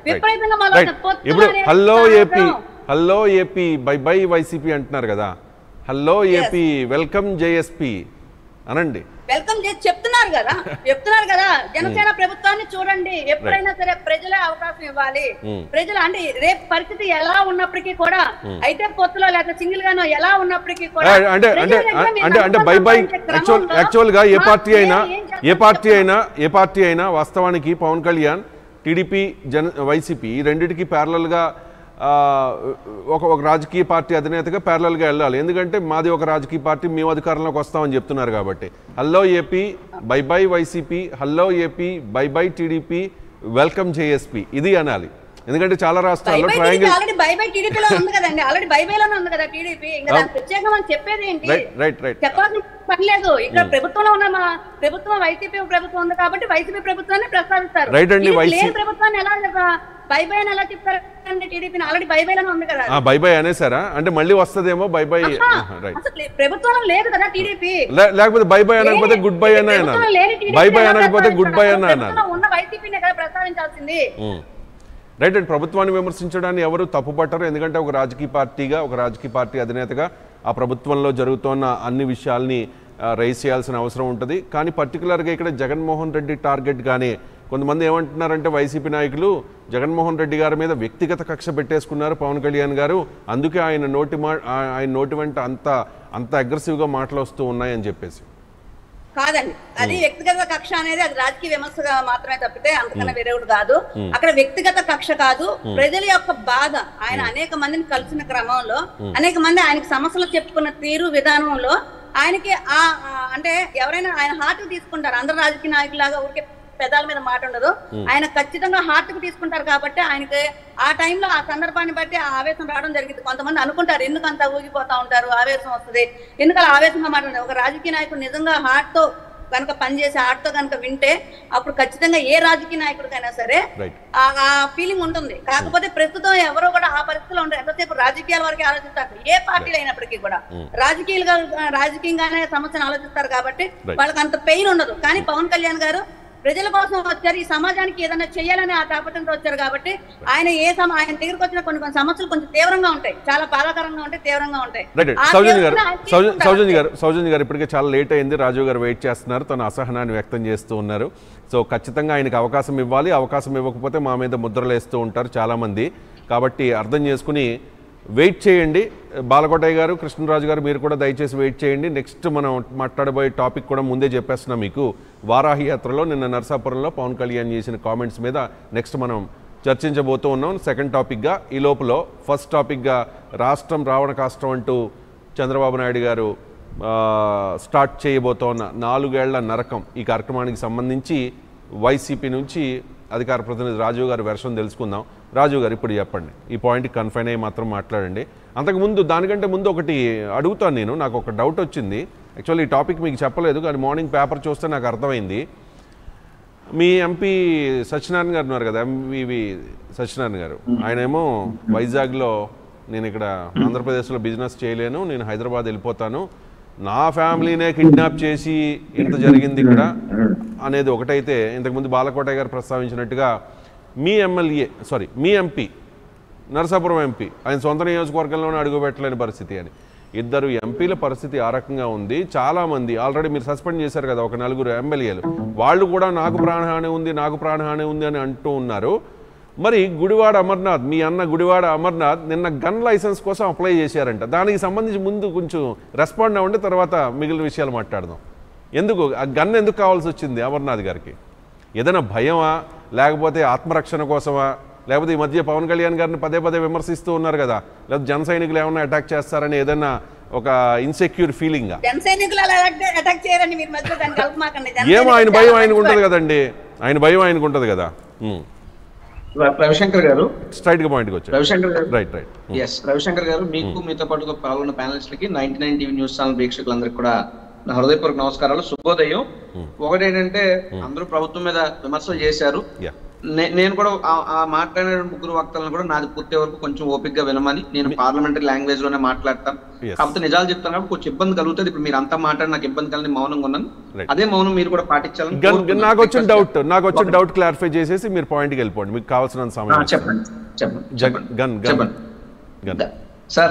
A: ఇప్పుడు hello AP hello AP bye bye YCP అంటున్నారు కదా, హలో ఏపీ వెల్కమ్ జేఎస్పీ అనండి.
D: వెల్కమ్ చేసి చెప్తున్నారు కదా చెప్తున్నారు కదా జనసేన ప్రభుత్వాన్ని చూడండి, ఎప్పుడైనా సరే ప్రజలే అవకాశం ఇవ్వాలి. ప్రజలు అంటే రేపు పరిస్థితి ఎలా ఉన్నప్పటికీ కూడా, అయితే పొత్తులో లేకపోతే సింగిల్ గానో ఎలా ఉన్నప్పటికీ కూడా
A: అంటే అంటే అంటే అంటే బై బై యాక్చువల్ యాక్చువల్ గా ఏ పార్టీ అయినా ఏ పార్టీ అయినా ఏ పార్టీ అయినా వాస్తవానికి పవన్ కళ్యాణ్ టీడీపీ జన వైసీపీ రెండింటికి ప్యారలల్ గా ఒక ఒక రాజకీయ పార్టీ అధినేతగా ప్యారలల్గా వెళ్ళాలి. ఎందుకంటే మాది ఒక రాజకీయ పార్టీ, మేము అధికారంలోకి వస్తామని చెప్తున్నారు కాబట్టి. Hello AP bye bye YCP, hello AP bye bye TDP, welcome JSP, ఇది అనాలి. ఎందుకంటే చాలా రాష్ట్రాల్లో ట్రయాంగిల్
D: పర్లేదు. ఇక్కడ ప్రభుత్వంలో ఉన్న మా ప్రభుత్వం వైసీపీ ప్రభుత్వం ఉంది కాబట్టి వైసీపీ ప్రభుత్వాన్ని ప్రస్తావిస్తారు. ప్రభుత్వాన్ని ఎలా బై బై అని ఎలా చెప్తారు? టీడీపీ ఆల్రెడీ బై బై లోనే ఉంది కదా.
A: బై బై అనేసారా అంటే మళ్ళీ వస్తుందేమో బై బై.
D: ప్రభుత్వంలో లేదు కదా టీడీపీ,
A: లేకపోతే బై బై అనకపోతే గుడ్ బై అన్న అనాలి, బై బై అనకపోతే గుడ్ బై అన్న అనాలి.
D: ఉన్న వైసీపీనే కదా ప్రస్తావించాల్సింది.
A: రైట్ అండ్ ప్రభుత్వాన్ని విమర్శించడాన్ని ఎవరు తప్పుపట్టరు. ఎందుకంటే ఒక రాజకీయ పార్టీగా ఒక రాజకీయ పార్టీ అధినేతగా ఆ ప్రభుత్వంలో జరుగుతున్న అన్ని విషయాల్ని రైజ్ చేయాల్సిన అవసరం ఉంటుంది. కానీ పర్టికులర్గా ఇక్కడ జగన్మోహన్ రెడ్డి టార్గెట్ కానీ కొంతమంది ఏమంటున్నారంటే వైసీపీ నాయకులు జగన్మోహన్ రెడ్డి గారి మీద వ్యక్తిగత కక్ష పెట్టేసుకున్నారు పవన్ కళ్యాణ్ గారు, అందుకే ఆయన నోటి మా ఆయన నోటి వెంట అంత అంత అగ్రెసివ్గా మాటలు వస్తూ ఉన్నాయని చెప్పేసి.
D: కాదండి, అది వ్యక్తిగత కక్ష అనేది అది రాజకీయ విమర్శగా మాత్రమే తప్పితే అంతకన్నా వేరేవుడు కాదు. అక్కడ వ్యక్తిగత కక్ష కాదు, ప్రజల యొక్క బాధ. ఆయన అనేక మందిని కలిసిన క్రమంలో అనేక మంది ఆయనకి సమస్యలు చెప్పుకున్న తీరు విధానంలో ఆయనకి ఆ అంటే ఎవరైనా ఆయన హార్ట్ తీసుకుంటారు. అందరు రాజకీయ నాయకులాగా ఊరికే పెదాల మీద మాట ఉండదు. ఆయన ఖచ్చితంగా హార్ట్ కు తీసుకుంటారు కాబట్టి ఆయనకి ఆ టైంలో ఆ సందర్భాన్ని బట్టి ఆ ఆవేశం రావడం జరిగింది. కొంతమంది అనుకుంటారు ఎందుకు అంత ఊగిపోతా ఉంటారు, ఆవేశం వస్తుంది, ఎందుకు అలా ఆవేశంగా మాట్లాడారు. ఒక రాజకీయ నాయకుడు నిజంగా హార్ట్ తో కనుక పనిచేసి ఆటతో కనుక వింటే అప్పుడు ఖచ్చితంగా ఏ రాజకీయ నాయకుడికైనా సరే ఆ ఫీలింగ్ ఉంటుంది. కాకపోతే ప్రస్తుతం ఎవరో కూడా ఆ పరిస్థితిలో ఉంటారు. ఎంతసేపు రాజకీయాల వరకు ఆలోచిస్తారు, ఏ పార్టీలు అయినప్పటికీ కూడా రాజకీయాలుగా రాజకీయంగానే సమస్యను ఆలోచిస్తారు కాబట్టి వాళ్ళకి అంత పెయిన్ ఉండదు. కానీ పవన్ కళ్యాణ్ గారు ప్రజల కోసం వచ్చారు, ఈ సమాజానికి ఏదైనా చేయాలని ఆ తాపత్రంతో వచ్చారు కాబట్టి ఆయన ఏ సమ ఆయన దగ్గరకు వచ్చిన కొన్ని కొన్ని సమస్యలు కొంచెం తీవ్రంగా ఉంటాయి, చాలా బాధాకరంగా ఉంటాయి, తీవ్రంగా ఉంటాయి.
A: సౌజన్య గారు సౌజన్య గారు సౌజన్య గారు ఇప్పటికే చాలా లేట్ అయింది, రాజు గారు వెయిట్ చేస్తున్నారు, తన అసహనాన్ని వ్యక్తం చేస్తూ ఉన్నారు. సో ఖచ్చితంగా ఆయనకు అవకాశం ఇవ్వాలి, అవకాశం ఇవ్వకపోతే మా మీద ముద్రలు వేస్తూ ఉంటారు చాలామంది. కాబట్టి అర్థం చేసుకుని వెయిట్ చేయండి. బాలకోటయ్య గారు, కృష్ణరాజు గారు మీరు కూడా దయచేసి వెయిట్ చేయండి. నెక్స్ట్ మనం మాట్లాడబోయే టాపిక్ కూడా ముందే చెప్పేస్తున్నాం మీకు. వారాహి యాత్రలో నిన్న నరసాపురంలో పవన్ కళ్యాణ్ చేసిన కామెంట్స్ మీద నెక్స్ట్ మనం చర్చించబోతూ ఉన్నాం సెకండ్ టాపిక్గా. ఈ లోపల ఫస్ట్ టాపిక్గా రాష్ట్రం రావణ కాష్టం అంటూ చంద్రబాబు నాయుడు గారు స్టార్ట్ చేయబోతున్న నాలుగేళ్ల నరకం ఈ కార్యక్రమానికి సంబంధించి వైసీపీ నుంచి అధికార ప్రతినిధి రాజు గారు వెర్షన్ తెలుసుకుందాం. రాజు గారు ఇప్పుడు చెప్పండి, ఈ పాయింట్కి కన్ఫైన్ అయ్యి మాత్రం మాట్లాడండి. అంతకుముందు దానికంటే ముందు ఒకటి అడుగుతాను నేను, నాకు ఒక డౌట్ వచ్చింది. యాక్చువల్లీ ఈ టాపిక్ మీకు చెప్పలేదు కానీ మార్నింగ్ పేపర్ చూస్తే నాకు అర్థమైంది. మీ ఎంపీ సత్యనారాయణ గారు ఉన్నారు కదా, ఎంవివి సత్యనారాయణ గారు, ఆయనేమో వైజాగ్లో నేను ఇక్కడ ఆంధ్రప్రదేశ్లో బిజినెస్ చేయలేను, నేను హైదరాబాద్ వెళ్ళిపోతాను, నా ఫ్యామిలీనే కిడ్నాప్ చేసి ఇంత జరిగింది ఇక్కడ అనేది ఒకటైతే, ఇంతకుముందు బాలకోటయ్య గారు ప్రస్తావించినట్టుగా మీ ఎమ్మెల్యే సారీ మీ ఎంపీ నరసాపురం ఎంపీ ఆయన సొంత నియోజకవర్గంలోనే అడుగుపెట్టలేని పరిస్థితి అని. ఇద్దరు ఎంపీల పరిస్థితి ఆ రకంగా ఉంది. చాలామంది ఆల్రెడీ మీరు సస్పెండ్ చేశారు కదా ఒక నలుగురు ఎమ్మెల్యేలు, వాళ్ళు కూడా నాకు ప్రాణహాని ఉంది నాకు ప్రాణహాని ఉంది అని అంటూ ఉన్నారు. మరి గుడివాడ అమర్నాథ్, మీ అన్న గుడివాడ అమర్నాథ్ నిన్న గన్ లైసెన్స్ కోసం అప్లై చేశారంట. దానికి సంబంధించి ముందు కొంచెం రెస్పాండ్ అవ్వండి, తర్వాత మిగిలిన విషయాలు మాట్లాడదాం. ఎందుకు ఆ గన్ ఎందుకు కావాల్సి వచ్చింది అమర్నాథ్ గారికి? ఏదైనా భయమా, లేకపోతే ఆత్మరక్షణ కోసమా, లేకపోతే ఈ మధ్య పవన్ కళ్యాణ్ గారిని పదే పదే విమర్శిస్తూ ఉన్నారు కదా, లేకపోతే జన సైనికులు ఏమన్నా అటాక్ చేస్తారని ఏదైనా ఒక ఇన్సెక్యూర్ ఫీలింగ్? ఏమో ఆయన భయం ఆయనకు ఉంటుంది కదండి, ఆయన భయం ఆయనకు ఉంటుంది కదా.
E: రవిశంకర్ గారు
A: స్ట్రైట్ గా పాయింట్కి వచ్చారు.
E: రవిశంకర్ గారు
A: రైట్ రైట్
E: ఎస్ రవిశంకర్ గారు, మీకు మీతో పాటు పాల్గొన్న ప్యానలిస్టులకి ninety nine TV news channel ప్రేక్షకులందరికీ కూడా నా హృదయపూర్వక నమస్కారాలు, శుభోదయం. ఒకటేంటంటే అందరూ ప్రభుత్వం మీద విమర్శలు చేశారు. నేను కూడా ఆ మాట్లాడిన ముగ్గురు వక్తలను కూడా నాది పూర్తి వరకు కొంచెం ఓపిక్ గా వినమని, నేను పార్లమెంటరీ లాంగ్వేజ్ లోనే మాట్లాడతాను, కాకపోతే నిజాలు చెప్తాను కాబట్టి కొంచెం ఇబ్బంది కలుగుతుంది. ఇప్పుడు మీరు అంతా మాట్లాడి నాకు ఇబ్బంది కలిగి మౌనంగా ఉన్నాను, అదే మౌనం మీరు కూడా పాటించాలని.
A: నాకు వచ్చిన డౌట్ నాకు వచ్చిన డౌట్ క్లారిఫై చేసేసి మీరు పాయింట్కి వెళ్ళిపోండి, మీకు కావాల్సిన సమయం
E: చెప్పండి. చెప్పండి
A: చెప్పండి
E: సార్.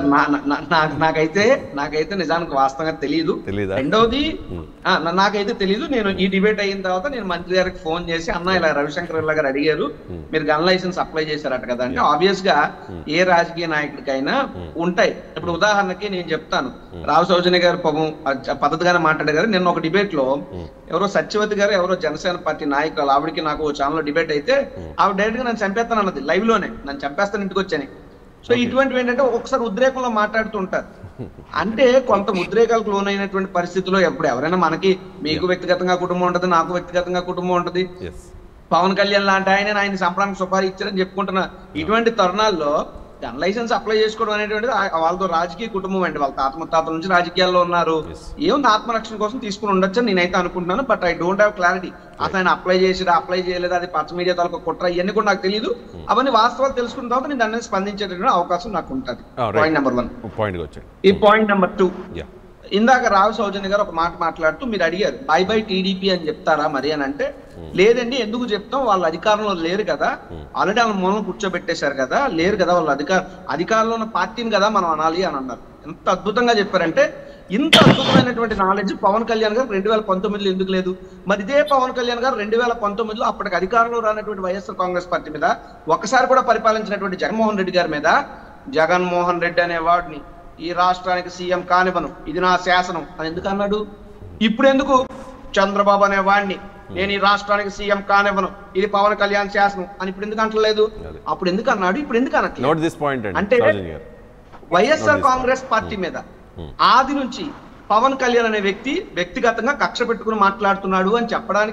E: నాకైతే నాకైతే నిజానికి వాస్తవంగా తెలియదు. రెండవది నాకైతే తెలియదు. నేను ఈ డిబేట్ అయిన తర్వాత నేను మంత్రి గారికి ఫోన్ చేసి, అన్న ఇలా రవిశంకర్ గారు అడిగారు మీరు గన్ లైసెన్స్ అప్లై చేశారట కదా అంటే, ఆబ్వియస్ గా ఏ రాజకీయ నాయకుడికైనా ఉంటాయి. ఇప్పుడు ఉదాహరణకి నేను చెప్తాను, రావు సౌజన్య గారు పాపం పద్ధతిగానే మాట్లాడారు. నిన్న ఒక డిబేట్ లో ఎవరో సత్యవతి గారు ఎవరో జనసేన పార్టీ నాయకులు, ఆవిడకి నాకు ఛానల్ డిబేట్ అయితే ఆవిడ డైరెక్ట్ గా నన్ను చంపేస్తాను అన్నది లైవ్ లోనే, నన్ను చంపేస్తాను ఇంటికి వచ్చాను. సో ఇటువంటివి ఏంటంటే ఒకసారి ఉద్రేకంలో మాట్లాడుతుంటారు. అంటే కొంత ఉద్రేకాలకు లోనైనటువంటి పరిస్థితుల్లో ఎప్పుడు ఎవరైనా, మనకి మీకు వ్యక్తిగతంగా కుటుంబం ఉంటది, నాకు వ్యక్తిగతంగా కుటుంబం ఉంటది, పవన్ కళ్యాణ్ లాంటి ఆయన ఆయన సంప్రానికి సుపారీ ఇచ్చారని చెప్పుకుంటున్నా. ఇటువంటి తరుణాల్లో గన్ లైసెన్స్ అప్లై చేసుకోవడం అనేటువంటిది వాళ్ళతో రాజకీయ కుటుంబం అండి, వాళ్ళ తాత ముత్తాతల నుంచి రాజకీయాల్లో ఉన్నారు, ఏముంది ఆత్మరక్షణ కోసం తీసుకుని ఉండొచ్చు అని నేనైతే అనుకుంటున్నాను. But I don't have clarity, అసలు ఆయన అప్లై చేసిరా అప్లై చేయలేదు, అది పచ్చ మీడియా తాలూకు కుట్ర, ఇవన్నీ కూడా నాకు తెలియదు. అవన్నీ వాస్తవాలు తెలుసుకున్న తర్వాత నేను దాని మీద స్పందించేటటువంటి అవకాశం నాకు ఉంటుంది. Point number one. ఈ పాయింట్ నెంబర్ టూ, ఇందాక రావు సౌజన్య గారు ఒక మాట మాట్లాడుతూ మీరు అడిగారు బై బై టీడీపీ అని చెప్తారా మరి అని అంటే, లేదండి ఎందుకు చెప్తాం, వాళ్ళు అధికారంలో లేరు కదా, ఆల్రెడీ వాళ్ళ మూలం కూర్చోబెట్టేశారు కదా, లేరు కదా వాళ్ళు అధికార అధికారంలో ఉన్న పార్టీని కదా మనం అనాలి అని అన్నారు. ఎంత అద్భుతంగా చెప్పారంటే, ఇంత అద్భుతమైనటువంటి నాలెడ్జ్ పవన్ కళ్యాణ్ గారు రెండు వేల పంతొమ్మిదిలో ఎందుకు లేదు? మరి ఇదే పవన్ కళ్యాణ్ గారు రెండు వేల పంతొమ్మిదిలో అప్పటికి అధికారంలో రానటువంటి వైఎస్ఆర్ కాంగ్రెస్ పార్టీ మీద ఒకసారి కూడా పరిపాలించినటువంటి జగన్మోహన్ రెడ్డి గారి మీద, జగన్మోహన్ రెడ్డి అనే వాడిని ఈ రాష్ట్రానికి సీఎం కానివ్వను, ఇది నా శాసనం అని ఎందుకు అన్నాడు? ఇప్పుడు ఎందుకు చంద్రబాబు అనే వాడిని నేను ఈ రాష్ట్రానికి సీఎం కానివ్వను, ఇది పవన్ కళ్యాణ్ శాసనం అని ఇప్పుడు ఎందుకు అంటలేదు? అప్పుడు ఎందుకు అన్నాడు, ఇప్పుడు ఎందుకు అనట్లేదు? అంటే వైఎస్ఆర్ కాంగ్రెస్ పార్టీ మీద ఆది నుంచి పవన్ కళ్యాణ్ అనే వ్యక్తి వ్యక్తిగతంగా కక్ష పెట్టుకుని మాట్లాడుతున్నాడు అని చెప్పడానికి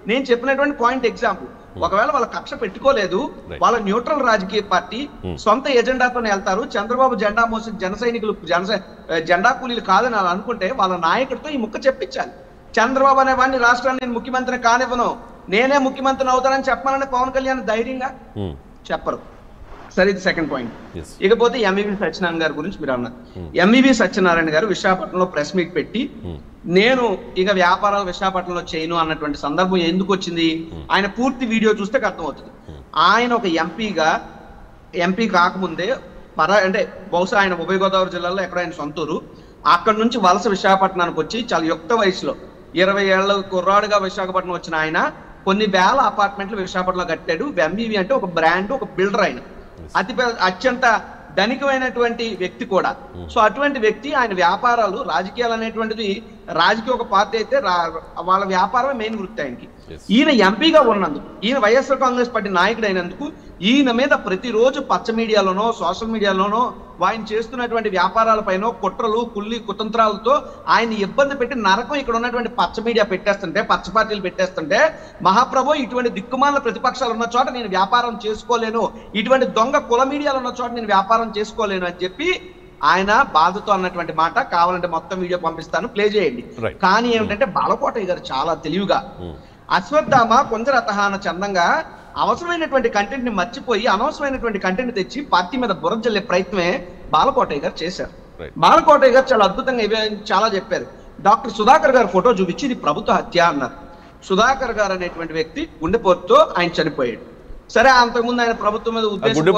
E: నేను చెప్పినటువంటి పాయింట్ ఎగ్జాంపుల్. ఒకవేళ వాళ్ళ కక్ష పెట్టుకోలేదు, వాళ్ళ న్యూట్రల్ రాజకీయ పార్టీ సొంత ఎజెండాతోనే వెళ్తారు, చంద్రబాబు జెండా మోసి జన సైనికులు జన జెండా కూలీలు కాదని అలా అనుకుంటే వాళ్ళ నాయకుడితో ఈ ముక్క చెప్పించాలి. చంద్రబాబు అనే వాడిని రాష్ట్రాన్ని నేను ముఖ్యమంత్రిని కానివ్వను, నేనే ముఖ్యమంత్రిని అవుతానని చెప్పాలని పవన్ కళ్యాణ్ ధైర్యంగా చెప్పరు. సరే, ఇది సెకండ్ పాయింట్. ఇకపోతే ఎంఈవి సత్యనారాయణ గారి గురించి మీరు అన్నారు. ఎంఈవి సత్యనారాయణ గారు విశాఖపట్నంలో ప్రెస్ మీట్ పెట్టి నేను ఇక వ్యాపారాలు విశాఖపట్నంలో చేయను అన్నటువంటి సందర్భం ఎందుకు వచ్చింది? ఆయన పూర్తి వీడియో చూస్తే అర్థమవుతుంది. ఆయన ఒక ఎంపీగా ఎంపీ కాకముందే పర అంటే బహుశా ఆయన ఉభయ గోదావరి జిల్లాలో ఎక్కడ ఆయన సొంతూరు, అక్కడి నుంచి వలస విశాఖపట్నానికి వచ్చి చాలా యుక్త వయసులో ఇరవై ఏళ్ళ కుర్రాడుగా విశాఖపట్నం వచ్చిన ఆయన కొన్ని వేల అపార్ట్మెంట్లు విశాఖపట్నంలో కట్టాడు. ఎంఈవి అంటే ఒక బ్రాండ్, ఒక బిల్డర్. ఆయన అతి అత్యంత ధనికమైనటువంటి వ్యక్తి కూడా. సో అటువంటి వ్యక్తి ఆయన వ్యాపారాలు రాజకీయాలు అనేటువంటిది రాజకీయ ఒక పార్టీ అయితే వాళ్ళ వ్యాపారమే మెయిన్ వృత్తి ఆయనకి. ఈయన ఎంపీగా ఉన్నందుకు, ఈయన వైఎస్ఆర్ కాంగ్రెస్ పార్టీ నాయకుడు అయినందుకు ఈయన మీద ప్రతిరోజు పచ్చ మీడియాలోనో సోషల్ మీడియాలోనో ఆయన చేస్తున్నటువంటి వ్యాపారాలపైన కుట్రలు కుల్లి కుతంత్రాలతో ఆయన ఇబ్బంది పెట్టి నరకం ఇక్కడ ఉన్నటువంటి పచ్చ మీడియా పెట్టేస్తుంటే, పచ్చ పార్టీలు పెట్టేస్తుంటే, మహాప్రభు ఇటువంటి దిక్కుమాల ప్రతిపక్షాలు ఉన్న చోట నేను వ్యాపారం చేసుకోలేను, ఇటువంటి దొంగ కుల మీడియాలు ఉన్న చోట నేను వ్యాపారం చేసుకోలేను అని చెప్పి ఆయన బాధతో అన్నటువంటి మాట. కావాలంటే మొత్తం వీడియో పంపిస్తాను, ప్లే చేయండి. కానీ ఏమిటంటే బాలకోటయ్య గారు చాలా తెలివిగా అశ్వత్థామ కొంజరతహాన చందంగా అవసరమైనటువంటి కంటెంట్ ని మర్చిపోయి అనవసరమైనటువంటి కంటెంట్ తెచ్చి పార్టీ మీద బురద జల్లే ప్రయత్నమే బాలకోటయ్య గారు చేశారు. బాలకోటయ్య గారు చాలా అద్భుతంగా ఇవే చాలా చెప్పారు. డాక్టర్ సుధాకర్ గారు ఫోటో చూపించి ఇది ప్రభుత్వ హత్య అన్నారు. సుధాకర్ గారు అనేటువంటి వ్యక్తి గుండెపోటుతో ఆయన చనిపోయాడు. సరే, అంతకుముందు ఆయన ప్రభుత్వం మీద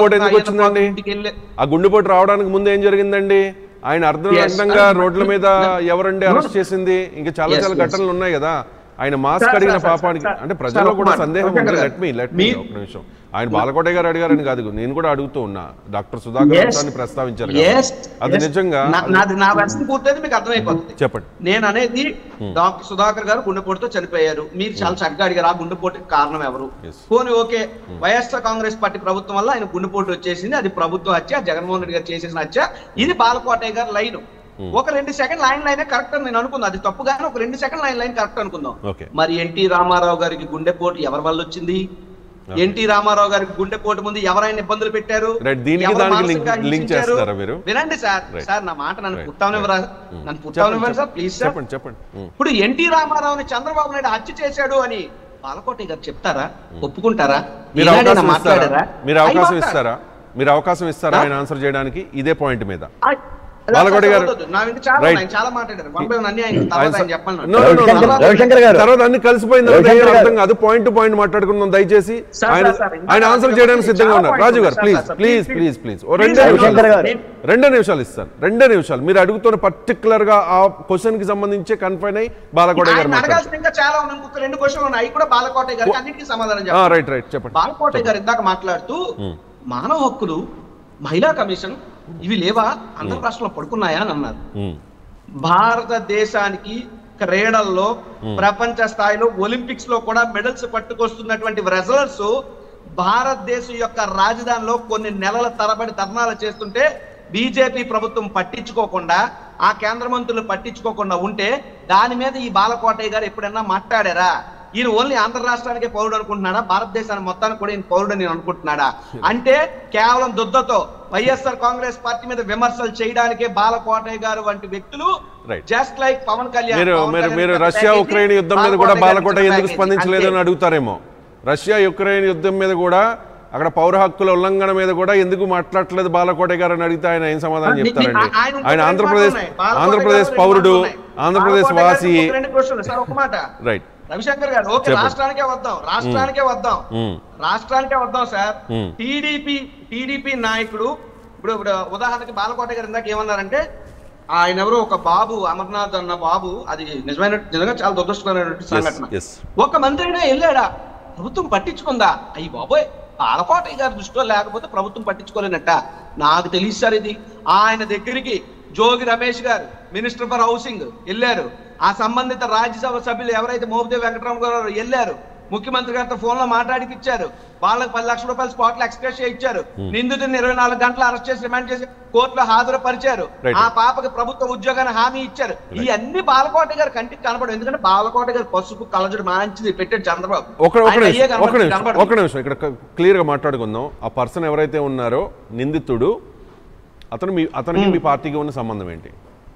A: ఉద్దేశం ఆ గుండెపోటు రావడానికి ముందు ఏం జరిగిందండి? ఆయన అర్థవంతంగా రోడ్ల మీద ఎవరండి అరెస్ట్ చేసింది? ఇంకా చాలా చాలా ఘటనలు ఉన్నాయి కదా. ఆయన మాస్క్ అడిగిన పాపానికి అంటే ప్రజల్లో కూడా సందేహం ఉంది. లెట్ మీ లెట్ మీ ఒక నిమిషం. ఆయన బాలకోటయ్య గారు అడిగారని కాదు, నేను కూడా అడుగుతూ ఉన్నా. డాక్టర్ సుధాకర్ అంశాన్ని ప్రస్తావించారు, అది నిజంగా
E: నా వెర్షన్ పూర్తయితే మీకు అర్థమైపోతుంది.
A: చెప్పండి.
E: నేను అనేది డాక్టర్ సుధాకర్ గారు గుండెపోటుతో చనిపోయారు. మీరు చాలా చక్కగా అడిగారు ఆ గుండెపోటుకి కారణం ఎవరు. పోనీ ఓకే, వైఎస్ఆర్ కాంగ్రెస్ పార్టీ ప్రభుత్వం వల్ల ఆయన గుండెపోటు వచ్చేసింది, అది ప్రభుత్వ హత్య, జగన్మోహన్ రెడ్డి గారు చేసేసిన హత్య. ఇది బాలకోటయ్య గారు లైన్. ఒక రెండు సెకండ్ లైన్ లైన్ కరెక్ట్ అని నేను అనుకుందాం, అది తప్పుగానే ఒక రెండు సెకండ్ లైన్ లైన్ కరెక్ట్ అనుకుందాం. మరి ఎన్టీ రామారావు గారికి గుండెపోటు ఎవరి వల్ల వచ్చింది? ఎన్టీ రామారావు గారికి గుండెపోటు ముందు ఎవరైనా ఇబ్బందులు పెట్టారు? వినండి సార్, సార్ నా మాట నన్ను పుట్టావనివ్వరా, నన్ను పుట్టావనివ్వరు సార్ ప్లీజ్ సార్.
A: చెప్పండి.
E: ఇప్పుడు ఎన్టీ రామారావుని చంద్రబాబు నాయుడు హత్య చేశాడు అని బాలకోటయ్య గారు చెప్తారా? ఒప్పుకుంటారా?
A: మాట్లాడారా? మీరు అవకాశం ఇస్తారా? మీరు అవకాశం ఇస్తారా ఆయన ఆన్సర్ చేయడానికి ఇదే పాయింట్ మీద? బాలకోటయ్య గారు తర్వాత అన్ని కలిసిపోయింది అర్థం కాదు. పాయింట్ టు పాయింట్ మాట్లాడుకుందాం దయచేసి. ఆయన ఆయన ఆన్సర్ చేయడానికి సిద్ధంగా ఉన్నారు. రాజు గారు ప్లీజ్ ప్లీజ్ ప్లీజ్ ప్లీజ్ రెండే నిమిషాలు రెండే నిమిషాలు ఇస్తాను. రెండే నిమిషాలు మీరు అడుగుతున్న పర్టికులర్ గా ఆ క్వశ్చన్ కి సంబంధించి కన్ఫైన్ అయ్యి బాలకోటయ్య గారు రైట్ రైట్ చెప్పండి.
E: బాలకోటయ్య గారు ఇందాక మాట్లాడుతూ మానవ హక్కులు, మహిళా కమిషన్ ఇవి లేవా, ఆంధ్ర రాష్ట్రంలో పడుకున్నాయా అని అన్నారు. భారతదేశానికి క్రీడల్లో ప్రపంచ స్థాయిలో ఒలింపిక్స్ లో కూడా మెడల్స్ పట్టుకొస్తున్నటువంటి రెజ్లర్స్ భారతదేశం యొక్క రాజధానిలో కొన్ని నెలల తరబడి ధర్నాలు చేస్తుంటే బీజేపీ ప్రభుత్వం పట్టించుకోకుండా, ఆ కేంద్ర మంత్రులు పట్టించుకోకుండా ఉంటే దాని మీద ఈ బాలకోటయ్య గారు ఎప్పుడైనా మాట్లాడారా? ఈయన ఓన్లీ ఆంధ్ర రాష్ట్రానికే పౌరుడు అనుకుంటున్నాడా? భారతదేశానికి మొత్తానికి కూడా ఈయన పౌరుడు నేను అనుకుంటున్నాడా? అంటే కేవలం దుద్దతో వైఎస్ఆర్ కాంగ్రెస్ పార్టీ మీద విమర్శలు చేయడానికే బాలకోటయ్య గారు వంటి వ్యక్తులు జస్ట్ లైక్ పవన్ కళ్యాణ్.
A: మీరు రష్యా ఉక్రెయిన్ యుద్ధం మీద కూడా బాలకోటయ్య ఎందుకు స్పందించలేదు అని అడుగుతారేమో. రష్యా యుక్రెయిన్ యుద్ధం మీద కూడా, అక్కడ పౌర హక్కుల ఉల్లంఘన మీద కూడా ఎందుకు మాట్లాడట్లేదు బాలకోటయ్య గారు అని అడిగితే ఆయన ఏం సమాధానం చెప్తారండి? ఆయన ఆంధ్రప్రదేశ్ ఆంధ్రప్రదేశ్ పౌరుడు, ఆంధ్రప్రదేశ్ వాసి. రైట్
E: రవిశంకర్ గారు, ఓకే రాష్ట్రానికే వద్దాం రాష్ట్రానికే వద్దాం రాష్ట్రానికే వద్దాం సార్. టీడీపీ టీడీపీ నాయకుడు ఇప్పుడు ఇప్పుడు ఉదాహరణకి బాలకోటయ్య గారు ఇందాక ఏమన్నారంటే, ఆయన ఎవరో ఒక బాబు అమర్నాథ్ అన్న బాబు, అది నిజమైన నిజంగా చాలా దురదృష్టకరమైనటువంటి సంఘటన. ఒక మంత్రినే వెళ్ళాడా? ప్రభుత్వం పట్టించుకుందా? అయ్యి బాబోయ్, బాలకోటయ్య గారి దృష్టిలో లేకపోతే ప్రభుత్వం పట్టించుకోలేనట్ట నాకు తెలియదు సార్. ఇది ఆయన దగ్గరికి జోగి రమేష్ గారు మినిస్టర్ ఫర్ హౌసింగ్ వెళ్ళారు, ఆ సంబంధిత రాజ్యసభ సభ్యులు ఎవరైతే మోపిదేవి వెంకటరామ గారు వెళ్ళారు, ముఖ్యమంత్రి గారితో ఫోన్ లో మాట్లాడిపిచ్చారు, వాళ్ళకి పది లక్షల రూపాయలు స్పాట్ లో ఎక్స్ప్రెస్ ఇచ్చారు, నిందితుడిని ఇరవై నాలుగు గంటలు అరెస్ట్ చేసి రిమాండ్ చేసి కోర్టులో హాజరుపరిచారు, ఆ పాపకి ప్రభుత్వ ఉద్యోగాన్ని హామీ ఇచ్చారు. ఇవన్నీ బాలకోట గారు కంటికి కనపడవు, ఎందుకంటే బాలకోట గారు పసుపు కలజుడు మంచిది పెట్టాడు చంద్రబాబు.
A: ఒక నిమిషం ఇక్కడ క్లియర్ గా మాట్లాడుకుందాం. ఆ పర్సన్ ఎవరైతే ఉన్నారో నిందితుడు, అతను మీ అతనికి మీ పార్టీకి ఉన్న సంబంధం ఏంటి?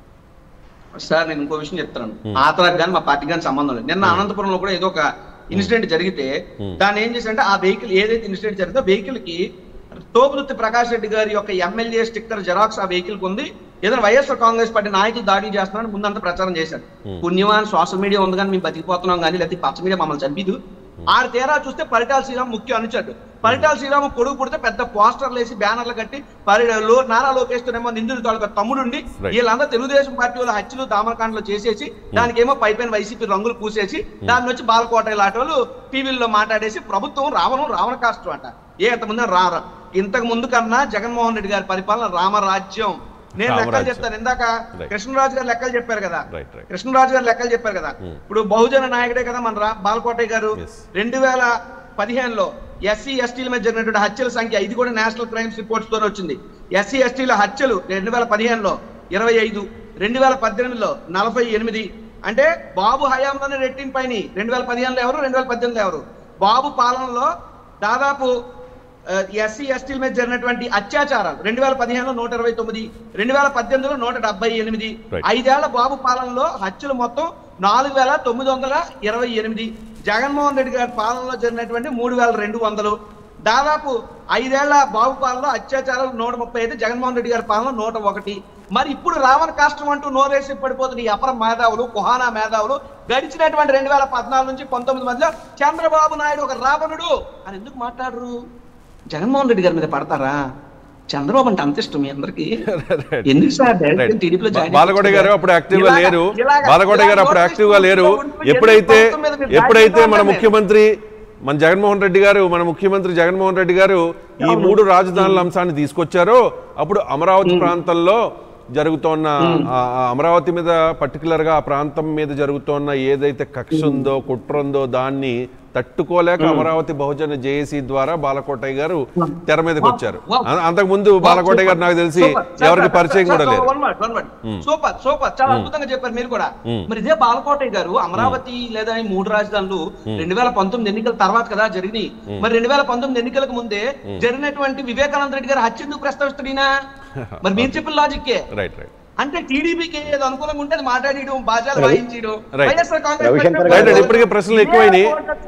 E: సార్ నేను ఇంకో విషయం చెప్తాను, ఆతలకు కానీ మా పార్టీకి కానీ సంబంధం లేదు. నిన్న అనంతపురంలో కూడా ఏదో ఒక ఇన్సిడెంట్ జరిగితే దాన్ని ఏం చేశారంటే ఆ వెహికల్ ఏదైతే ఇన్సిడెంట్ జరిగిందో వెహికల్ కి తోపుదుర్తి ప్రకాష్ రెడ్డి గారి యొక్క ఎమ్మెల్యే స్టిక్కర్ జెరాక్స్ ఆ వెహికల్ కు ఉంది. ఏదైనా వైఎస్ఆర్ కాంగ్రెస్ పార్టీ నాయకులు దాడి చేస్తున్నారని ముందంతా ప్రచారం చేశారు. పుణ్యమాన్ సోషల్ మీడియా ఉంది కానీ మేము బతికిపోతున్నాం కానీ, లేకపోతే పచ్చ మీడియా మమ్మల్ని చంపిదు. ఆరు తేరా చూస్తే పరిటాల శ్రీరామ్ ముఖ్య అనుచరుడు. పరిటాల శ్రీరామ్ కొడుకు పుడితే పెద్ద పోస్టర్లు వేసి బ్యానర్లు కట్టి పరి నారా లోకేష్ తోనేమో నిందితుడు తాలూకా తమ్ముడుండి వీళ్ళంతా తెలుగుదేశం పార్టీ వాళ్ళ హత్యలు దామరకాండలు చేసేసి దానికేమో పైపైన వైసీపీ రంగులు పూసేసి దాన్ని వచ్చి బాలకోట లాంటి వాళ్ళు టీవీల్లో మాట్లాడేసి ప్రభుత్వం రావణం రావణ కాష్టం అంట. ఏ ఇంతకుముందు రా ఇంతకు ముందు కన్నా జగన్మోహన్ రెడ్డి గారి పరిపాలన రామరాజ్యం. నేను లెక్కలు చెప్తాను, ఇందాక కృష్ణరాజు గారు లెక్కలు చెప్పారు కదా, కృష్ణరాజు గారు లెక్కలు చెప్పారు కదా. ఇప్పుడు బహుజన నాయకుడే కదా మన బాలకోటయ్య గారు. రెండు వేల పదిహేనులో ఎస్సీ ఎస్టీల మీద జరిగినటువంటి హత్యల సంఖ్య, ఇది కూడా నేషనల్ క్రైమ్స్ రిపోర్ట్స్ తోనే వచ్చింది. ఎస్సీ ఎస్టీల హత్యలు రెండు వేల పదిహేనులో ఇరవై ఐదు, రెండు వేల పద్దెనిమిదిలో నలభై ఎనిమిది. అంటే బాబు హయాంలోనే రెట్టిన పైన. రెండు వేల పదిహేనులో ఎవరు, రెండు వేల పద్దెనిమిదిలో ఎవరు? బాబు పాలనలో దాదాపు ఎస్సీ ఎస్టీల మీద జరిగినటువంటి అత్యాచారాలు రెండు వేల పదిహేనులో నూట ఇరవై తొమ్మిది, రెండు వేల పద్దెనిమిదిలో నూట డెబ్బై ఎనిమిది. ఐదేళ్ల బాబు పాలనలో హత్యలు మొత్తం నాలుగు వేల తొమ్మిది వందల ఇరవై ఎనిమిది. జగన్మోహన్ రెడ్డి గారి పాలనలో జరిగినటువంటి మూడు వేల రెండు వందలు. దాదాపు ఐదేళ్ల బాబు పాలనలో అత్యాచారాలు నూట ముప్పై ఐదు, జగన్మోహన్ రెడ్డి గారి పాలన నూట ఒకటి. మరి ఇప్పుడు రావణ కాష్టం అంటూ నోరేసి పడిపోతున్న ఈ అపర మేధావులు, కుహానా మేధావులు గడిచినటువంటి రెండు వేల పద్నాలుగు నుంచి పంతొమ్మిది మధ్యలో చంద్రబాబు నాయుడు ఒక రావణుడు అని ఎందుకు మాట్లాడరు? జగన్మోహన్ రెడ్డి గారి మీద పడతారా? చంద్రబాబు అంటే అంత ఇష్టం మీ అందరికి.
A: బాలకోట గారు అప్పుడు యాక్టివ్ గా లేరు, బాలకోట గారు అప్పుడు యాక్టివ్ గా లేరు. ఎప్పుడైతే ఎప్పుడైతే మన ముఖ్యమంత్రి మన జగన్మోహన్ రెడ్డి గారు మన ముఖ్యమంత్రి జగన్మోహన్ రెడ్డి గారు ఈ మూడు రాజధానుల అంశాన్ని తీసుకొచ్చారో అప్పుడు అమరావతి ప్రాంతంలో జరుగుతోన్న అమరావతి మీద పర్టికులర్ గా ఆ ప్రాంతం మీద జరుగుతోన్న ఏదైతే కక్ష ఉందో కుట్ర ఉందో దాన్ని తట్టుకోలేక అమరావతి బహుజన జేఏసీ ద్వారా బాలకోటయ్య గారు తెర మీదకి వచ్చారు. అంతకు ముందు బాలకోటయ్య గారు నాకు తెలిసి ఎవరికి పరిచయం కూడా లేదు.
E: సూపర్ సూపర్ చాలా అద్భుతంగా చెప్పారు మీరు కూడా. మరి ఇదే బాలకోటయ్య గారు అమరావతి లేదా మూడు రాజధానులు రెండు వేల పంతొమ్మిది ఎన్నికల తర్వాత కదా జరిగినాయి. మరి రెండు వేల పంతొమ్మిది ఎన్నికలకు ముందే జరిగినటువంటి వివేకానంద రెడ్డి గారు హత్య ఎందుకు ప్రస్తావిస్తున్నా? మరి మీరు చెప్పిన లాజిక్కే.
A: రైట్ రైట్
E: అంటే టీడీపీకి ఏదో అనుకూలంగా ఉంటే మాట్లాడడం, బాజాలు వాయించడం.
A: ఇప్పటికే ప్రశ్నలు ఎక్కువైనాయి.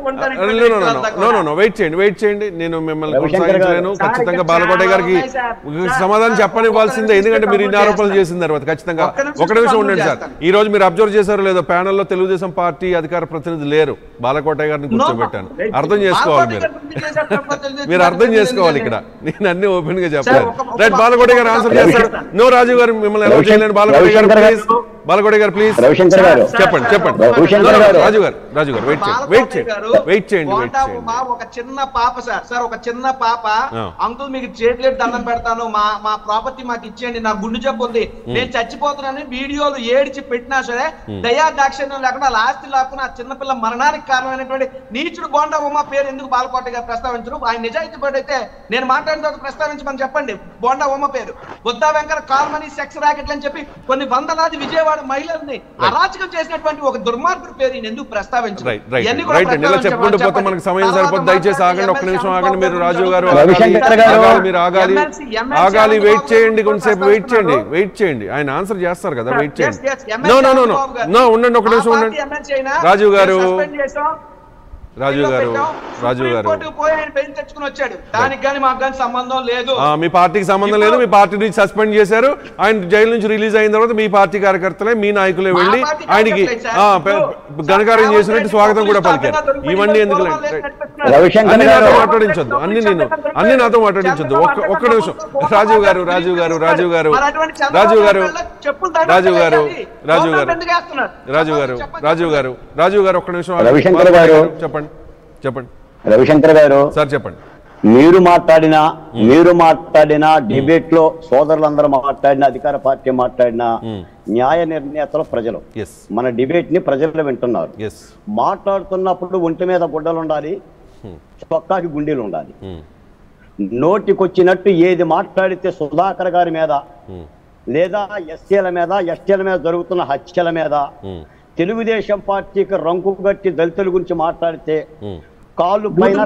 A: వెయిట్ చేయండి వెయిట్ చేయండి నేను మిమ్మల్ని కొనసాగించలేను. ఖచ్చితంగా బాలకోటయ్య గారికి సమాధానం చెప్పనివ్వాల్సిందే, ఎందుకంటే మీరు ఇన్ని ఆరోపణలు చేసిన తర్వాత. ఖచ్చితంగా ఒక నిమిషం ఉండండి సార్. ఈ రోజు మీరు అబ్జర్వ్ చేశారో లేదో, ప్యానెల్లో తెలుగుదేశం పార్టీ అధికార ప్రతినిధి లేరు, బాలకోటయ్య గారిని కూర్చోబెట్టాను. అర్థం చేసుకోవాలి మీరు, మీరు అర్థం చేసుకోవాలి. ఇక్కడ నేను అన్ని ఓపెన్ గా చెప్పాను. రైట్, బాలకోటయ్య గారు ఆన్సర్ చేస్తారు. నో రాజు గారు మిమ్మల్ని ఎలా చేయలేను. బాలకోటయ్య గారు ప్లీజ్, బాలకోటయ్య గారు ప్లీజ్ చెప్పండి చెప్పండి. రాజు గారు రాజు గారు వెయిట్ చేయండి వెయిట్ చేయండి వెయిట్ చేయండి వెయిట్ చేయండి.
E: ఒక చిన్న పాప సార్ సార్ ఒక చిన్న పాప, అంకుల్ మీకు చేతులెట్టి దండం పెడతాను, మా మా ప్రాపర్టీ మాకు ఇచ్చేయండి, నాకు గుండె జబ్బు ఉంది, నేను చచ్చిపోతున్నానని వీడియోలు ఏడిచి పెట్టినా సరే దయా దాక్షిణ్యం లేకుండా వాళ్ళ ఆస్తి లాక్కుని ఆ చిన్నపిల్ల మరణానికి కారణమైనటువంటి నీచుడు బోండా ఉమ్మ పేరు ఎందుకు బాలకోటయ్య గారు ప్రస్తావించరు? ఆయన నిజాయితీ పడైతే నేను మాట్లాడిన తర్వాత ప్రస్తావించమని చెప్పండి. బోండా ఉమ్మ పేరు బుద్ధా వెంకట కాల్మనీ సెక్స్ ర్యాకెట్లు అని చెప్పి కొన్ని వందలాది విజయవాడ మహిళల్ని అరాచకం చేసినటువంటి ఒక దుర్మార్గుడు పేరు ఎందుకు ప్రస్తావించరు?
A: చెప్పుకుంటూ పోతే మనకు సమయం సరిపోతుంది. దయచేసి ఆగండి, ఒక్క నిమిషం ఆగండి. మీరు రాజు గారు మీరు ఆగాలి ఆగాలి వెయిట్ చేయండి, కొంతసేపు వెయిట్ చేయండి వెయిట్ చేయండి ఆయన ఆన్సర్ చేస్తారు కదా, వెయిట్ చేయండి. నో నో నో నో ఉండండి, ఒక నిమిషం ఉండండి. రాజు గారు రాజు గారు రాజు గారు మీ పార్టీకి సంబంధం లేదు, మీ పార్టీ నుంచి సస్పెండ్ చేశారు. ఆయన జైలు నుంచి రిలీజ్ అయిన తర్వాత మీ పార్టీ కార్యకర్తలే మీ నాయకులే వెళ్ళి ఆయనకి ఘనకార్యం చేసినట్టు స్వాగతం కూడా పలికారు. ఇవన్నీ ఎందుకు అన్ని నాతో మాట్లాడించొద్దు, అన్ని నేను అన్ని నాతో మాట్లాడించొద్దు. ఒక్క నిమిషం. రాజు గారు రాజు గారు రాజు గారు రాజు గారు రాజు గారు రాజు గారు రాజు గారు రాజు గారు రాజు గారు ఒక్క నిమిషం చెప్పండి చెప్పండి
B: రవిశంకర్ గారు
A: సార్ చెప్పండి.
B: మీరు మాట్లాడినా మీరు మాట్లాడినా డిబేట్ లో సోదరులందరూ మాట్లాడినా అధికార పార్టీ మాట్లాడినా న్యాయ నిర్ణేతలు ప్రజలు. మన డిబేట్ ని ప్రజలు వింటున్నారు. మాట్లాడుతున్నప్పుడు ఒంటి మీద గుడ్డలు ఉండాలి, చొక్కాకి గుండెలు ఉండాలి. నోటికొచ్చినట్టు ఏది మాట్లాడితే సుధాకర్ గారి మీద లేదా ఎస్సీల మీద ఎస్టీల మీద జరుగుతున్న హత్యల మీద తెలుగుదేశం పార్టీకి రంకు గట్టి దళితుల గురించి మాట్లాడితే కాళ్ళు పైన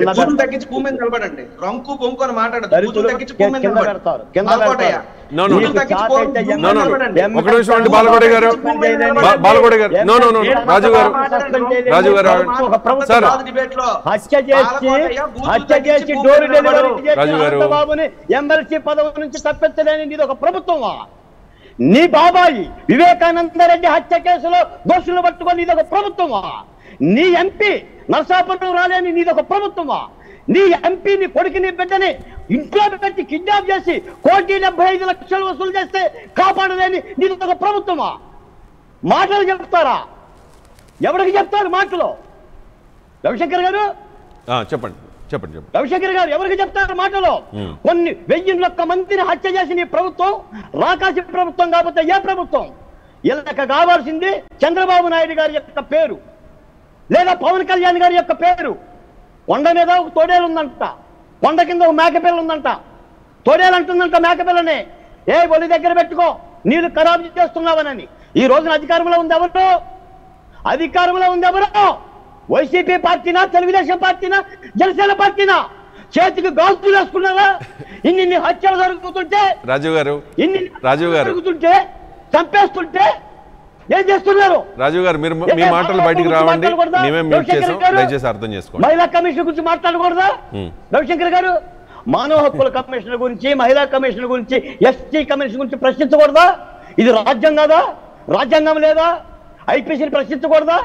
B: ఎమ్మెల్సీ పదవి నుంచి తప్పించలేని నీది ఒక ప్రభుత్వమా? నీ బాబాయి వివేకానంద రెడ్డి హత్య కేసులో దోషులు పట్టుకొని నీది ఒక ప్రభుత్వమా? నీ ఎంపీ నరసాపురం రాలేని నీది ఒక ప్రభుత్వమా? నీ ఎంపీ నీ కొడుకుని బిడ్డని ఇంట్లో పెట్టి కిడ్నాప్ చేసి కోటి డెబ్బై ఐదు లక్షలు వసూలు చేస్తే కాపాడలేని నీది ఒక ప్రభుత్వమా? మాటలు చెప్తారా? ఎవరికి చెప్తారు మాటలు? రవిశంకర్ గారు
A: చెప్పండి చెప్పండి చెప్పండి
B: రవిశంకర్ గారు ఎవరికి చెప్తారు మాటలు? కొన్ని వెయ్యి ఒక్క మందిని హత్య చేసిన ఈ ప్రభుత్వం రాకాసి ప్రభుత్వం కాకపోతే ఏ ప్రభుత్వం? ఇళ్ళకి కావాల్సింది చంద్రబాబు నాయుడు గారి యొక్క పేరు లేదా పవన్ కళ్యాణ్ గారి యొక్క పేరు. కొండ మీద ఒక తోడేలు ఉందంట, కొండ కింద ఒక మేకపిల్ల ఉందంట. తోడేలు అంటుందంట మేకపిల్లని, ఏ ఒలి దగ్గర పెట్టుకో నీళ్ళు ఖరాబు చేస్తున్నావనని. ఈ రోజున అధికారంలో ఉంది ఎవరు? అధికారంలో ఉంది ఎవరు? వైసీపీ పార్టీనా, తెలుగుదేశం పార్టీనా, జనసేన పార్టీనా? చేతికి గాజులు వేసుకున్నారా? ఇన్ని ఇన్ని హత్యలు జరుగుతుంటే,
A: రాజు గారు
B: ఇన్ని
A: రాజు గారు
B: జరుగుతుంటే, చంపేస్తుంటే ఏం చేస్తున్నారు?
A: రాజు గారు మీరు మీ మాటలు బయటికి రావండి, మేమే మ్యూట్ చేసాం, దయచేసి అర్థం చేసుకోండి.
B: మహిళా కమిషన్ గురించి మాట్లాడకూడదా రవిశంకర్ గారు? మానవ హక్కుల కమిషన్ గురించి, మహిళా కమిషన్ గురించి, ఎస్టీ కమిషన్ గురించి ప్రశ్నించకూడదా? ఇది రాజ్యం కాదా? రాజ్యాంగం లేదా? ఐపీసీని ప్రశ్నించకూడదా?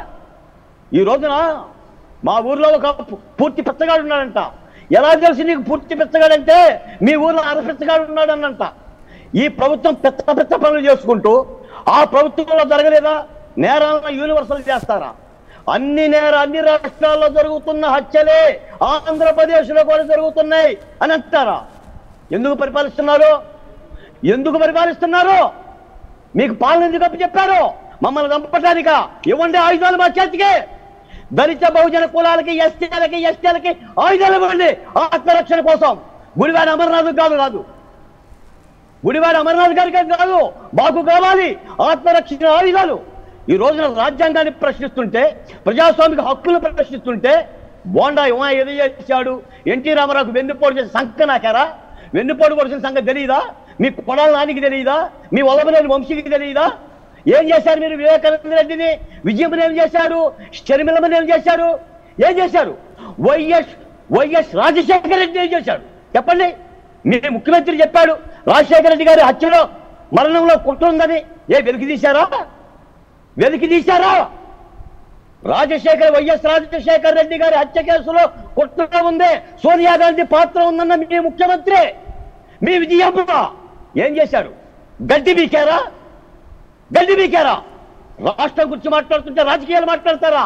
B: ఈ రోజున మా ఊర్లో ఒక పూర్తి పిచ్చగాడు ఉన్నాడంట. ఎలా తెలిసి నీకు పూర్తి పిచ్చగాడంటే మీ ఊర్లో అర పిచ్చగాడు ఉన్నాడు అన్నంట. ఈ ప్రభుత్వం పెద్ద పెద్ద పనులు చేసుకుంటూ ఆ ప్రభుత్వంలో జరగలేదా? నేరాలను యూనివర్సల్ చేస్తారా? అన్ని నేర అన్ని రాష్ట్రాల్లో జరుగుతున్న హత్యలే ఆంధ్రప్రదేశ్లో కూడా జరుగుతున్నాయి అని అంటారా? ఎందుకు పరిపాలిస్తున్నారు? ఎందుకు పరిపాలిస్తున్నారు? మీకు పాలన ఎందుకు అప్పు చెప్పారు? మమ్మల్ని చంపటానిక? ఇవ్వండి ఆయుధాలు మా చేతికి. దళిత బహుజన కులాలకి, ఎస్టీలకి ఎస్టీలకి ఆయుధాలు ఇవ్వండి ఆత్మరక్షణ కోసం. గుడివాడ అమర్నాథ్ కాదు కాదు గుడివాడ అమర్నాథ్ గారికి కాదు, మాకు కావాలి ఆత్మరక్షణ ఆయుధాలు. ఈ రోజున రాజ్యాంగాన్ని ప్రశ్నిస్తుంటే, ప్రజాస్వామిక హక్కులు ప్రశ్నిస్తుంటే, బోండా ఏమో ఏదో చేశాడు, ఎన్టీ రామారావుకు వెన్నుపోటు చేసిన సంఖ్య నాకారా? వెన్నుపోటు కొడిసిన సంఖ్య తెలియదా? మీ కొడాల నానికి తెలియదా? మీ వల్లభనేని వంశీకి తెలియదా? ఏం చేశారు మీరు? వివేకానంద రెడ్డిని, విజయమ్మని ఏం చేశారు? షర్మిలమ్మని ఏం చేశారు? ఏం చేశారు? వైఎస్ వైఎస్ రాజశేఖర రెడ్డి ఏం చేశాడు చెప్పండి? మీ ముఖ్యమంత్రి చెప్పాడు రాజశేఖర రెడ్డి గారి హత్యలో మరణంలో కుట్ర ఉందని. ఏ వెలికి తీశారా? వెలికి తీశారా? రాజశేఖర వైఎస్ రాజశేఖర రెడ్డి గారి హత్య కేసులో కుట్ర ఉంది, సోనియా గాంధీ పాత్ర ఉందన్న మీ ముఖ్యమంత్రి, మీ విజయమ్మ ఏం చేశారు? గడ్డి బీకారా? గడ్డి బీకారా? రాష్ట్రం గురించి మాట్లాడుతుంటే రాజకీయాలు మాట్లాడతారా?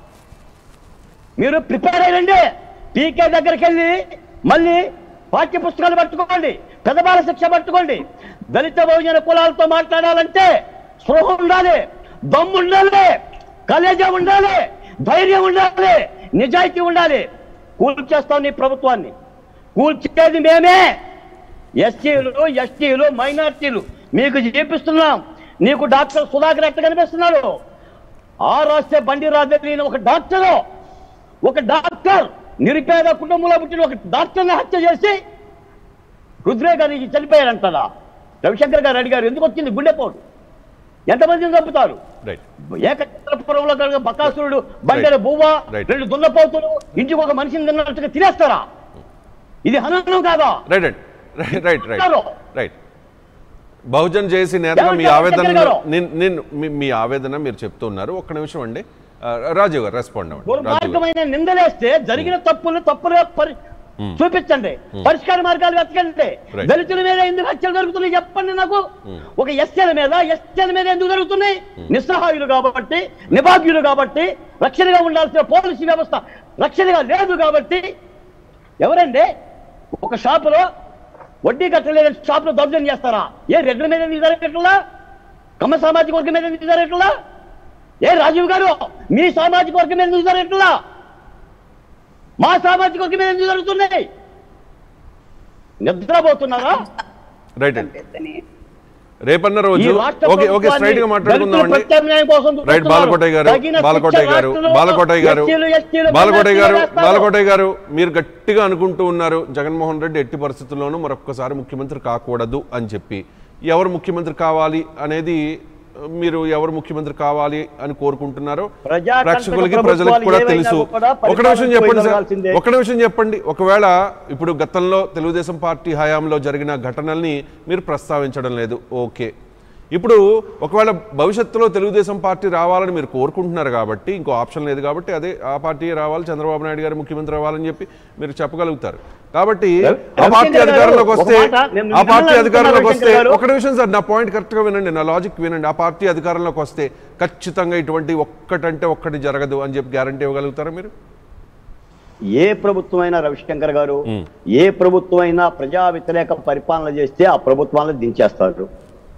B: మీరు ప్రిపేర్ అయ్యండి. పీకే దగ్గరికి వెళ్ళి మళ్ళీ పాఠ్య పుస్తకాలు పట్టుకోండి, పెదబాల శిక్ష పట్టుకోండి. దళిత బహుజన కులాలతో మాట్లాడాలంటే స్పృహ ఉండాలి, దమ్ము ఉండాలి, కలేజా ఉండాలి, ధైర్యం ఉండాలి, నిజాయితీ ఉండాలి. కూల్చేస్తాం నీ ప్రభుత్వాన్ని. కూల్చేది మేమే. ఎస్సీలు, ఎస్టీలు, మైనార్టీలు మీకు చేపిస్తున్నాం. నీకు డాక్టర్ సుధాకర్ ఎట్లా కనిపిస్తున్నారు? ఆ రాస్తే బండి రాజు ఒక డాక్టరు, ఒక డాక్టర్ నిరుపేద కుటుంబంలో పుట్టిన ఒక డాక్టర్ని హత్య చేసి రుద్రేగారికి చనిపోయారంటారా? రవిశంకర్ గారు అడిగారు ఎందుకు వచ్చింది గుండెపోటు? ఎంతమందిని చంపుతారు? ఏకపురంలో కలిగిన బకాసురుడు బండెల బువ్వ, రెండు దున్నపోతులు ఇంటికి ఒక మనిషిని తిన్నట్టుగా తినేస్తారా? ఇది హననం కాదా?
A: బహుజన్ చేసి నేతగా మీ ఆవేదన మీ ఆవేదన మీరు చెప్తున్నారు. ఒక్క నిమిషం అండి రాజు గారు రెస్పాండ్ అవ్వండి.
B: దుర్మార్గమైన నిందలేస్తే జరిగిన తప్పులు తప్పులుగా చూపించండి, పరిష్కార మార్గాలు వెతకండి. దళితుల మీద ఎందుకు హత్యలు జరుగుతున్నాయి చెప్పండి నాకు. ఒక ఎస్సీల మీద ఎస్టీల మీద ఎందుకు జరుగుతున్నాయి? నిస్సహాయులు కాబట్టి, నిభాగ్యులు కాబట్టి, రక్షణగా ఉండాల్సిన పోలీసు వ్యవస్థ రక్షణగా లేదు కాబట్టి ఎవరండి ఒక షాపులో వడ్డీ కట్టలేని షాపులో దౌర్జన్యం చేస్తారా? ఏ రెడ్ల మీద ఎందుకు జరగట్లా? కమ్మ సామాజిక వర్గం మీద ఎందుకు జరగట్లా? ఏ రాజీవ్ గారు మీ సామాజిక వర్గం మీద ఎందుకు జరగట్లా? మా సామాజిక వర్గం మీద ఎందుకు జరుగుతున్నాయి? నిద్రపోతున్నారా?
A: రైట్ అండి. రేపన్న రోజు ఓకే ఓకే స్ట్రైట్ గా మాట్లాడుకుందామండి. రైట్ బాలకోటయ్య గారు బాలకోటయ్య గారు బాలకోటయ్య గారు బాలకోటయ్య గారు బాలకోటయ్య గారు మీరు గట్టిగా అనుకుంటూ ఉన్నారు జగన్మోహన్ రెడ్డి ఎట్టి పరిస్థితుల్లోనూ మరొక్కసారి ముఖ్యమంత్రి కాకూడదు అని చెప్పి. ఎవరు ముఖ్యమంత్రి కావాలి అనేది మీరు ఎవరు ముఖ్యమంత్రి కావాలి అని కోరుకుంటున్నారో ప్రేక్షకులకి ప్రజలకు కూడా తెలుసు. ఒక నిమిషం చెప్పండి సార్, ఒక నిమిషం చెప్పండి. ఒకవేళ ఇప్పుడు గతంలో తెలుగుదేశం పార్టీ హయాంలో జరిగిన ఘటనల్ని మీరు ప్రస్తావించడం లేదు, ఓకే. ఇప్పుడు ఒకవేళ భవిష్యత్తులో తెలుగుదేశం పార్టీ రావాలని మీరు కోరుకుంటున్నారు కాబట్టి ఇంకో ఆప్షన్ లేదు కాబట్టి అదే ఆ పార్టీ రావాలి, చంద్రబాబు నాయుడు గారు ముఖ్యమంత్రి అవ్వాలని చెప్పి మీరు చెప్పగలుగుతారు. కాబట్టి ఆ పార్టీ అధికారంలోకి వస్తే ఆ పార్టీ అధికారంలోకి వస్తే ఒక నిమిషం సార్, నా పాయింట్ కరెక్ట్గా వినండి, నా లాజిక్ వినండి. ఆ పార్టీ అధికారంలోకి వస్తే ఖచ్చితంగా ఇటువంటి ఒక్కటంటే ఒక్కటి జరగదు అని చెప్పి గ్యారంటీ ఇవ్వగలుగుతారా మీరు?
B: ఏ ప్రభుత్వం అయినా రవిశంకర్ గారు, ఏ ప్రభుత్వం అయినా ప్రజా వ్యతిరేక పరిపాలన చేస్తే ఆ ప్రభుత్వాలను దించేస్తారు.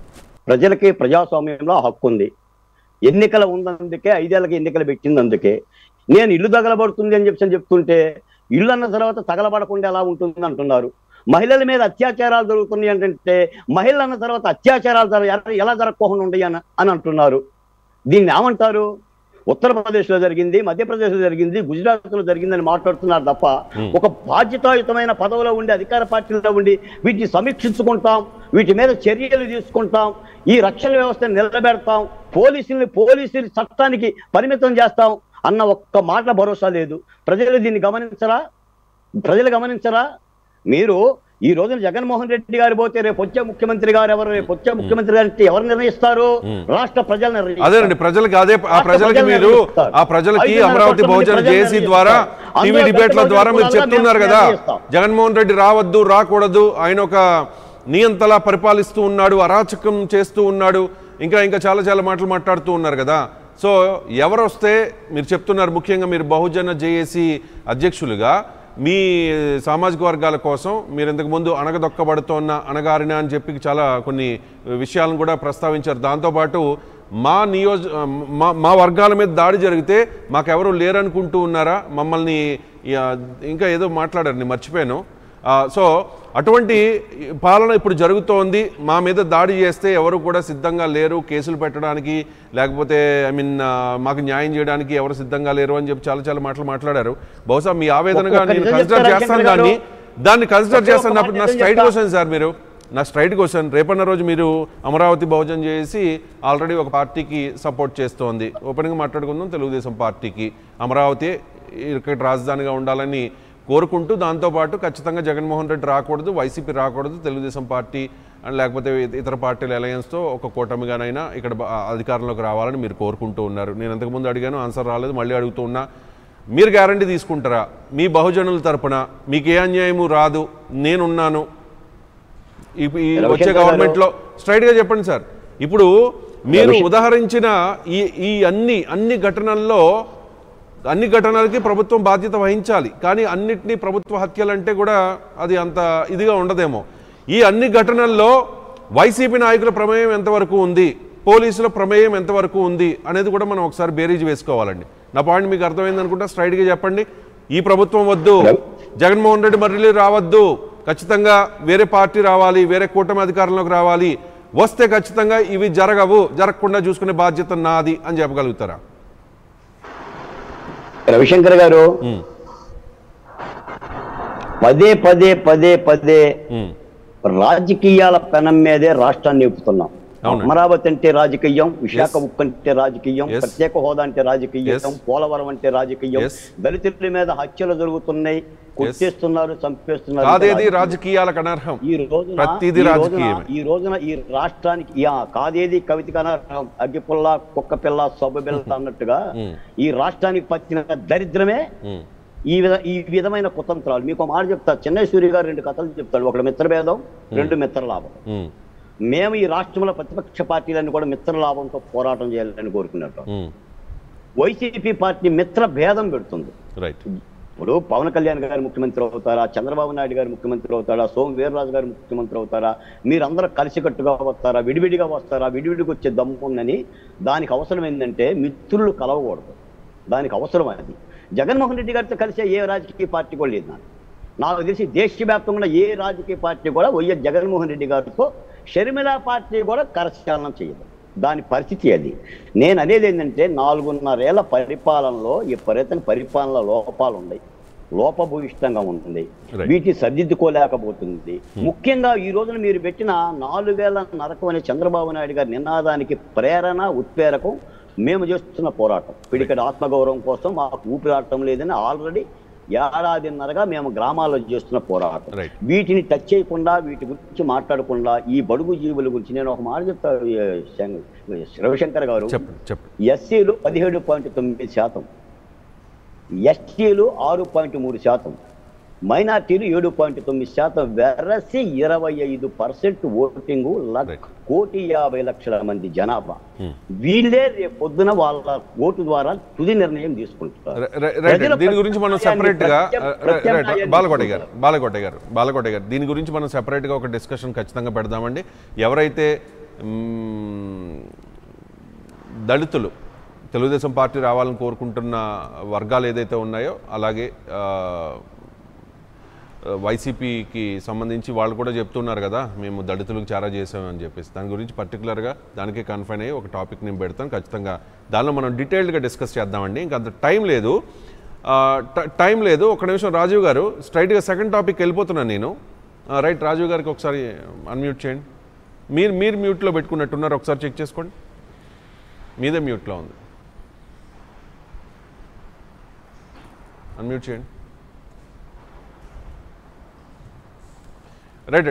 B: ప్రజలకి ప్రజాస్వామ్యంలో హక్కు ఉంది. ఎన్నికలు ఉన్నందుకే ఐదేళ్ళకి ఎన్నికలు పెట్టింది. అందుకే నేను ఇల్లు తగలబడుతుంది అని చెప్పి చెప్తుంటే ఇల్లు అన్న తర్వాత తగలబడకుండా ఎలా ఉంటుంది అంటున్నారు. మహిళల మీద అత్యాచారాలు జరుగుతున్నాయి అంటే మహిళలు అన్న తర్వాత అత్యాచారాలు ఎలా జరగకుండా ఉంటాయి అని అని అంటున్నారు. దీన్ని ఏమంటారు? ఉత్తరప్రదేశ్లో జరిగింది, మధ్యప్రదేశ్లో జరిగింది, గుజరాత్లో జరిగిందని మాట్లాడుతున్నారు తప్ప ఒక బాధ్యతాయుతమైన పదవిలో ఉండి అధికార పార్టీలో ఉండి వీటిని సమీక్షించుకుంటాం, వీటి మీద చర్యలు తీసుకుంటాం, ఈ రక్షణ వ్యవస్థను నిలబెడతాం, పోలీసుల్ని పోలీసులు చట్టానికి పరిమితం చేస్తాం అన్న ఒక్క మాట భరోసా లేదు. ప్రజలు దీన్ని గమనించరా? ప్రజలు గమనించరా? మీరు ఈ రోజున జగన్మోహన్ రెడ్డి గారు పోతే రేపు వచ్చే ముఖ్యమంత్రి గారు ఎవరు, రేపు వచ్చే ముఖ్యమంత్రి గారు ఎవరు నిర్ణయిస్తారు? రాష్ట్ర ప్రజలు నిర్ణయిస్తారు.
A: అదేనండి, ప్రజలకి అదే ఆ ప్రజలకి మీరు ఆ ప్రజలకి అమరావతి బహుజన జేఏసీ ద్వారా టీవీ డిబేట్ల ద్వారా మీరు చెప్తున్నారు కదా జగన్మోహన్ రెడ్డి రావద్దు, రాకూడదు, ఆయన ఒక నియంతలా పరిపాలిస్తూ ఉన్నాడు, అరాచకం చేస్తూ ఉన్నాడు, ఇంకా ఇంకా చాలా చాలా మాటలు మాట్లాడుతూ ఉన్నారు కదా. సో ఎవరు వస్తే మీరు చెప్తున్నారు, ముఖ్యంగా మీరు బహుజన జేఏసీ అధ్యక్షులుగా మీ సామాజిక వర్గాల కోసం మీరు ఇంతకుముందు అణగదొక్కబడుతోన్న అణగారిన అని చెప్పి చాలా కొన్ని విషయాలను కూడా ప్రస్తావించారు. దాంతోపాటు మా నియోజ మా మా వర్గాల మీద దాడి జరిగితే మాకెవరు లేరనుకుంటూ ఉన్నారా, మమ్మల్ని ఇంకా ఏదో మాట్లాడారు, నేను మర్చిపోయాను. సో అటువంటి పాలన ఇప్పుడు జరుగుతోంది, మా మీద దాడి చేస్తే ఎవరు కూడా సిద్ధంగా లేరు కేసులు పెట్టడానికి, లేకపోతే ఐ మీన్ మాకు న్యాయం చేయడానికి ఎవరు సిద్ధంగా లేరు అని చెప్పి చాలా చాలా మాటలు మాట్లాడారు. బహుశా మీ ఆవేదనగా నేను కన్సిడర్ చేస్తాను, దాన్ని దాన్ని కన్సిడర్ చేస్తాను. నా స్ట్రైట్ క్వశ్చన్ సార్, మీరు నా స్ట్రైట్ క్వశ్చన్, రేపన్న రోజు మీరు అమరావతి బహుజన్ చేసి ఆల్రెడీ ఒక పార్టీకి సపోర్ట్ చేస్తోంది, ఓపెన్గా మాట్లాడుకుందాం, తెలుగుదేశం పార్టీకి అమరావతి ఇక్కడ రాజధానిగా ఉండాలని కోరుకుంటూ దాంతోపాటు ఖచ్చితంగా జగన్మోహన్ రెడ్డి రాకూడదు, వైసీపీ రాకూడదు, తెలుగుదేశం పార్టీ అండ్ లేకపోతే ఇతర పార్టీల అలయన్స్తో ఒక కూటమిగానైనా ఇక్కడ అధికారంలోకి రావాలని మీరు కోరుకుంటూ ఉన్నారు. నేను అంతకుముందు అడిగాను, ఆన్సర్ రాలేదు, మళ్ళీ అడుగుతూ ఉన్నా. మీరు గ్యారంటీ తీసుకుంటారా మీ బహుజనుల తరపున మీకు ఏ అన్యాయము రాదు, నేనున్నాను ఈ వచ్చే గవర్నమెంట్లో? స్ట్రైట్గా చెప్పండి సార్. ఇప్పుడు మీరు ఉదాహరించిన ఈ ఈ అన్ని అన్ని ఘటనల్లో అన్ని ఘటనలకి ప్రభుత్వం బాధ్యత వహించాలి, కానీ అన్నిటినీ ప్రభుత్వ హత్యలంటే కూడా అది అంత ఇదిగా ఉండదేమో. ఈ అన్ని ఘటనల్లో వైసీపీ నాయకుల ప్రమేయం ఎంతవరకు ఉంది, పోలీసుల ప్రమేయం ఎంతవరకు ఉంది అనేది కూడా మనం ఒకసారి బేరీజ్ వేసుకోవాలండి. నా పాయింట్ మీకు అర్థమైంది అనుకుంటా, స్ట్రైట్గా చెప్పండి. ఈ ప్రభుత్వం వద్దు, జగన్మోహన్ రెడ్డి మళ్ళీ రావద్దు, ఖచ్చితంగా వేరే పార్టీ రావాలి, వేరే కూటమి అధికారంలోకి రావాలి, వస్తే ఖచ్చితంగా ఇవి జరగవు, జరగకుండా చూసుకునే బాధ్యత నాది అని చెప్పగలుగుతారా?
B: రవిశంకర్ గారు పదే పదే పదే పదే రాజకీయాల పెనం మీదే రాష్ట్రాన్ని నింపుతున్నాం. అమరావతి అంటే రాజకీయం, విశాఖ ఉక్కు అంటే రాజకీయం, ప్రత్యేక హోదా అంటే రాజకీయం, పోలవరం అంటే రాజకీయం, దళితుల మీద హత్యలు జరుగుతున్నాయి, కొట్టేస్తున్నారు, చంపేస్తున్నారు.
A: రాజకీయాలకు అనర్హం.
B: ఈ రోజున ఈ రోజున ఈ రాష్ట్రానికి కాదేది కవితకి అనర్హం, అగ్గిపుల్ల కుక్క పిల్ల సబ్బు పిల్ల అన్నట్టుగా ఈ రాష్ట్రానికి పట్టిన దరిద్రమే ఈ విధ ఈ విధమైన కుతంత్రాలు. మీకు మాట చెప్తా, చెన్నై సూర్య గారు రెండు కథలు చెప్తాడు, ఒకటి మిత్రభేదం, రెండు మిత్రలాభం. మేము ఈ రాష్ట్రంలో ప్రతిపక్ష పార్టీలన్నీ కూడా మిత్రలాభంతో పోరాటం చేయాలని కోరుకున్నట్టు వైసీపీ పార్టీ మిత్ర భేదం పెడుతుంది. ఇప్పుడు పవన్ కళ్యాణ్ గారు ముఖ్యమంత్రి అవుతారా, చంద్రబాబు నాయుడు గారు ముఖ్యమంత్రి అవుతారా, సోము వీర్రాజు గారు ముఖ్యమంత్రి అవుతారా, మీరందరూ కలిసికట్టుగా వస్తారా, విడివిడిగా వస్తారా, విడివిడిగా వచ్చే దమ్ము ఉందని దానికి అవసరం ఏంటంటే మిత్రులు కలవకూడదు. దానికి అవసరం అది. జగన్మోహన్ రెడ్డి గారితో కలిసే ఏ రాజకీయ పార్టీ కూడా లేదు. నాకు నాకు తెలిసి దేశవ్యాప్తంగా ఏ రాజకీయ పార్టీ కూడా వైఎస్ జగన్మోహన్ రెడ్డి గారితో షర్మిల పార్టీ కూడా కరచాలనం చేయదు. దాని పరిస్థితి అది. నేను అనేది ఏంటంటే నాలుగున్నరేళ్ల పరిపాలనలో ఈ పర్యటన పరిపాలన లోపాలు ఉన్నాయి, లోపభూయిష్టంగా ఉంటుంది, వీటిని సరిదిద్దుకోలేకపోతుంది. ముఖ్యంగా ఈ రోజున మీరు పెట్టిన నాలుగేళ్ల నరకం అనే చంద్రబాబు నాయుడు గారి నినాదానికి ప్రేరణ ఉత్ప్రేరకం మేము చేస్తున్న పోరాటం. పిడికడ ఆత్మగౌరవం కోసం మాకు ఊపిరాటం లేదని ఆల్రెడీ ఏడాదిన్నరగా మేము గ్రామాల్లో చేస్తున్న పోరాటం. వీటిని టచ్ చేయకుండా, వీటి గురించి మాట్లాడకుండా ఈ బడుగు జీవుల గురించి నేను ఒక మాట చెప్తాను. రవిశంకర్ గారు, ఎస్సీలు పదిహేడు పాయింట్ తొమ్మిది శాతం, ఎస్టీలు ఆరు పాయింట్ మూడు శాతం, మైనార్టీలు ఏడు పాయింట్ తొమ్మిది శాతం, వెరసి ఇరవై ఐదు పర్సెంట్ ఓటింగ్, కోటి యాభై లక్షల మంది జనాభా. వీళ్ళే రేపు పొద్దున వాళ్ళ ఓటు ద్వారా తుది నిర్ణయం తీసుకుంటారు.
A: దీని గురించి మనం సెపరేట్ గా బాలకోట గారు బాలకోట గారు బాలకోట గారు దీని గురించి మనం సెపరేట్ గా ఒక డిస్కషన్ ఖచ్చితంగా పెడదామండి. ఎవరైతే దళితులు తెలుగుదేశం పార్టీ రావాలని కోరుకుంటున్న వర్గాలు ఏదైతే ఉన్నాయో, అలాగే వైసీపీకి సంబంధించి వాళ్ళు కూడా చెప్తున్నారు కదా మేము దళితులకు చాలా చేసామని చెప్పేసి, దాని గురించి పర్టికులర్గా దానికే కన్ఫైన్ అయ్యి ఒక టాపిక్ నేను పెడతాను. ఖచ్చితంగా దానిలో మనం డీటెయిల్డ్గా డిస్కస్ చేద్దామండి. ఇంకా అంత టైం లేదు టైం లేదు ఒక నిమిషం రాజీవ్ గారు, స్ట్రైట్గా సెకండ్ టాపిక్ వెళ్ళిపోతున్నాను నేను. రైట్, రాజీవ్ గారికి ఒకసారి అన్మ్యూట్ చేయండి. మీరు మీరు మ్యూట్లో పెట్టుకున్నట్టున్నారు, ఒకసారి చెక్ చేసుకోండి. మీదే మ్యూట్లో ఉంది, అన్మ్యూట్ చేయండి. రైట్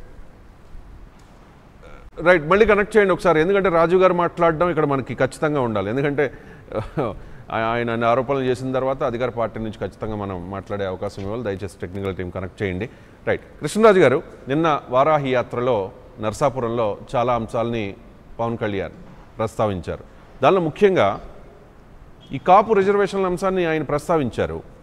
A: రైట్ మళ్ళీ కనెక్ట్ చేయండి ఒకసారి, ఎందుకంటే రాజు గారు మాట్లాడడం ఇక్కడ మనకి ఖచ్చితంగా ఉండాలి. ఎందుకంటే ఆయన ఆరోపణలు చేసిన తర్వాత అధికార పార్టీ నుంచి ఖచ్చితంగా మనం మాట్లాడే అవకాశం ఇవ్వాలి. దయచేసి టెక్నికల్ టీం కనెక్ట్ చేయండి. రైట్, కృష్ణరాజు గారు, నిన్న వారాహి యాత్రలో నర్సాపురంలో చాలా అంశాలని పవన్ కళ్యాణ్ ప్రస్తావించారు. దానిలో ముఖ్యంగా ఈ కాపు రిజర్వేషన్ల అంశాన్ని ఆయన ప్రస్తావించారు.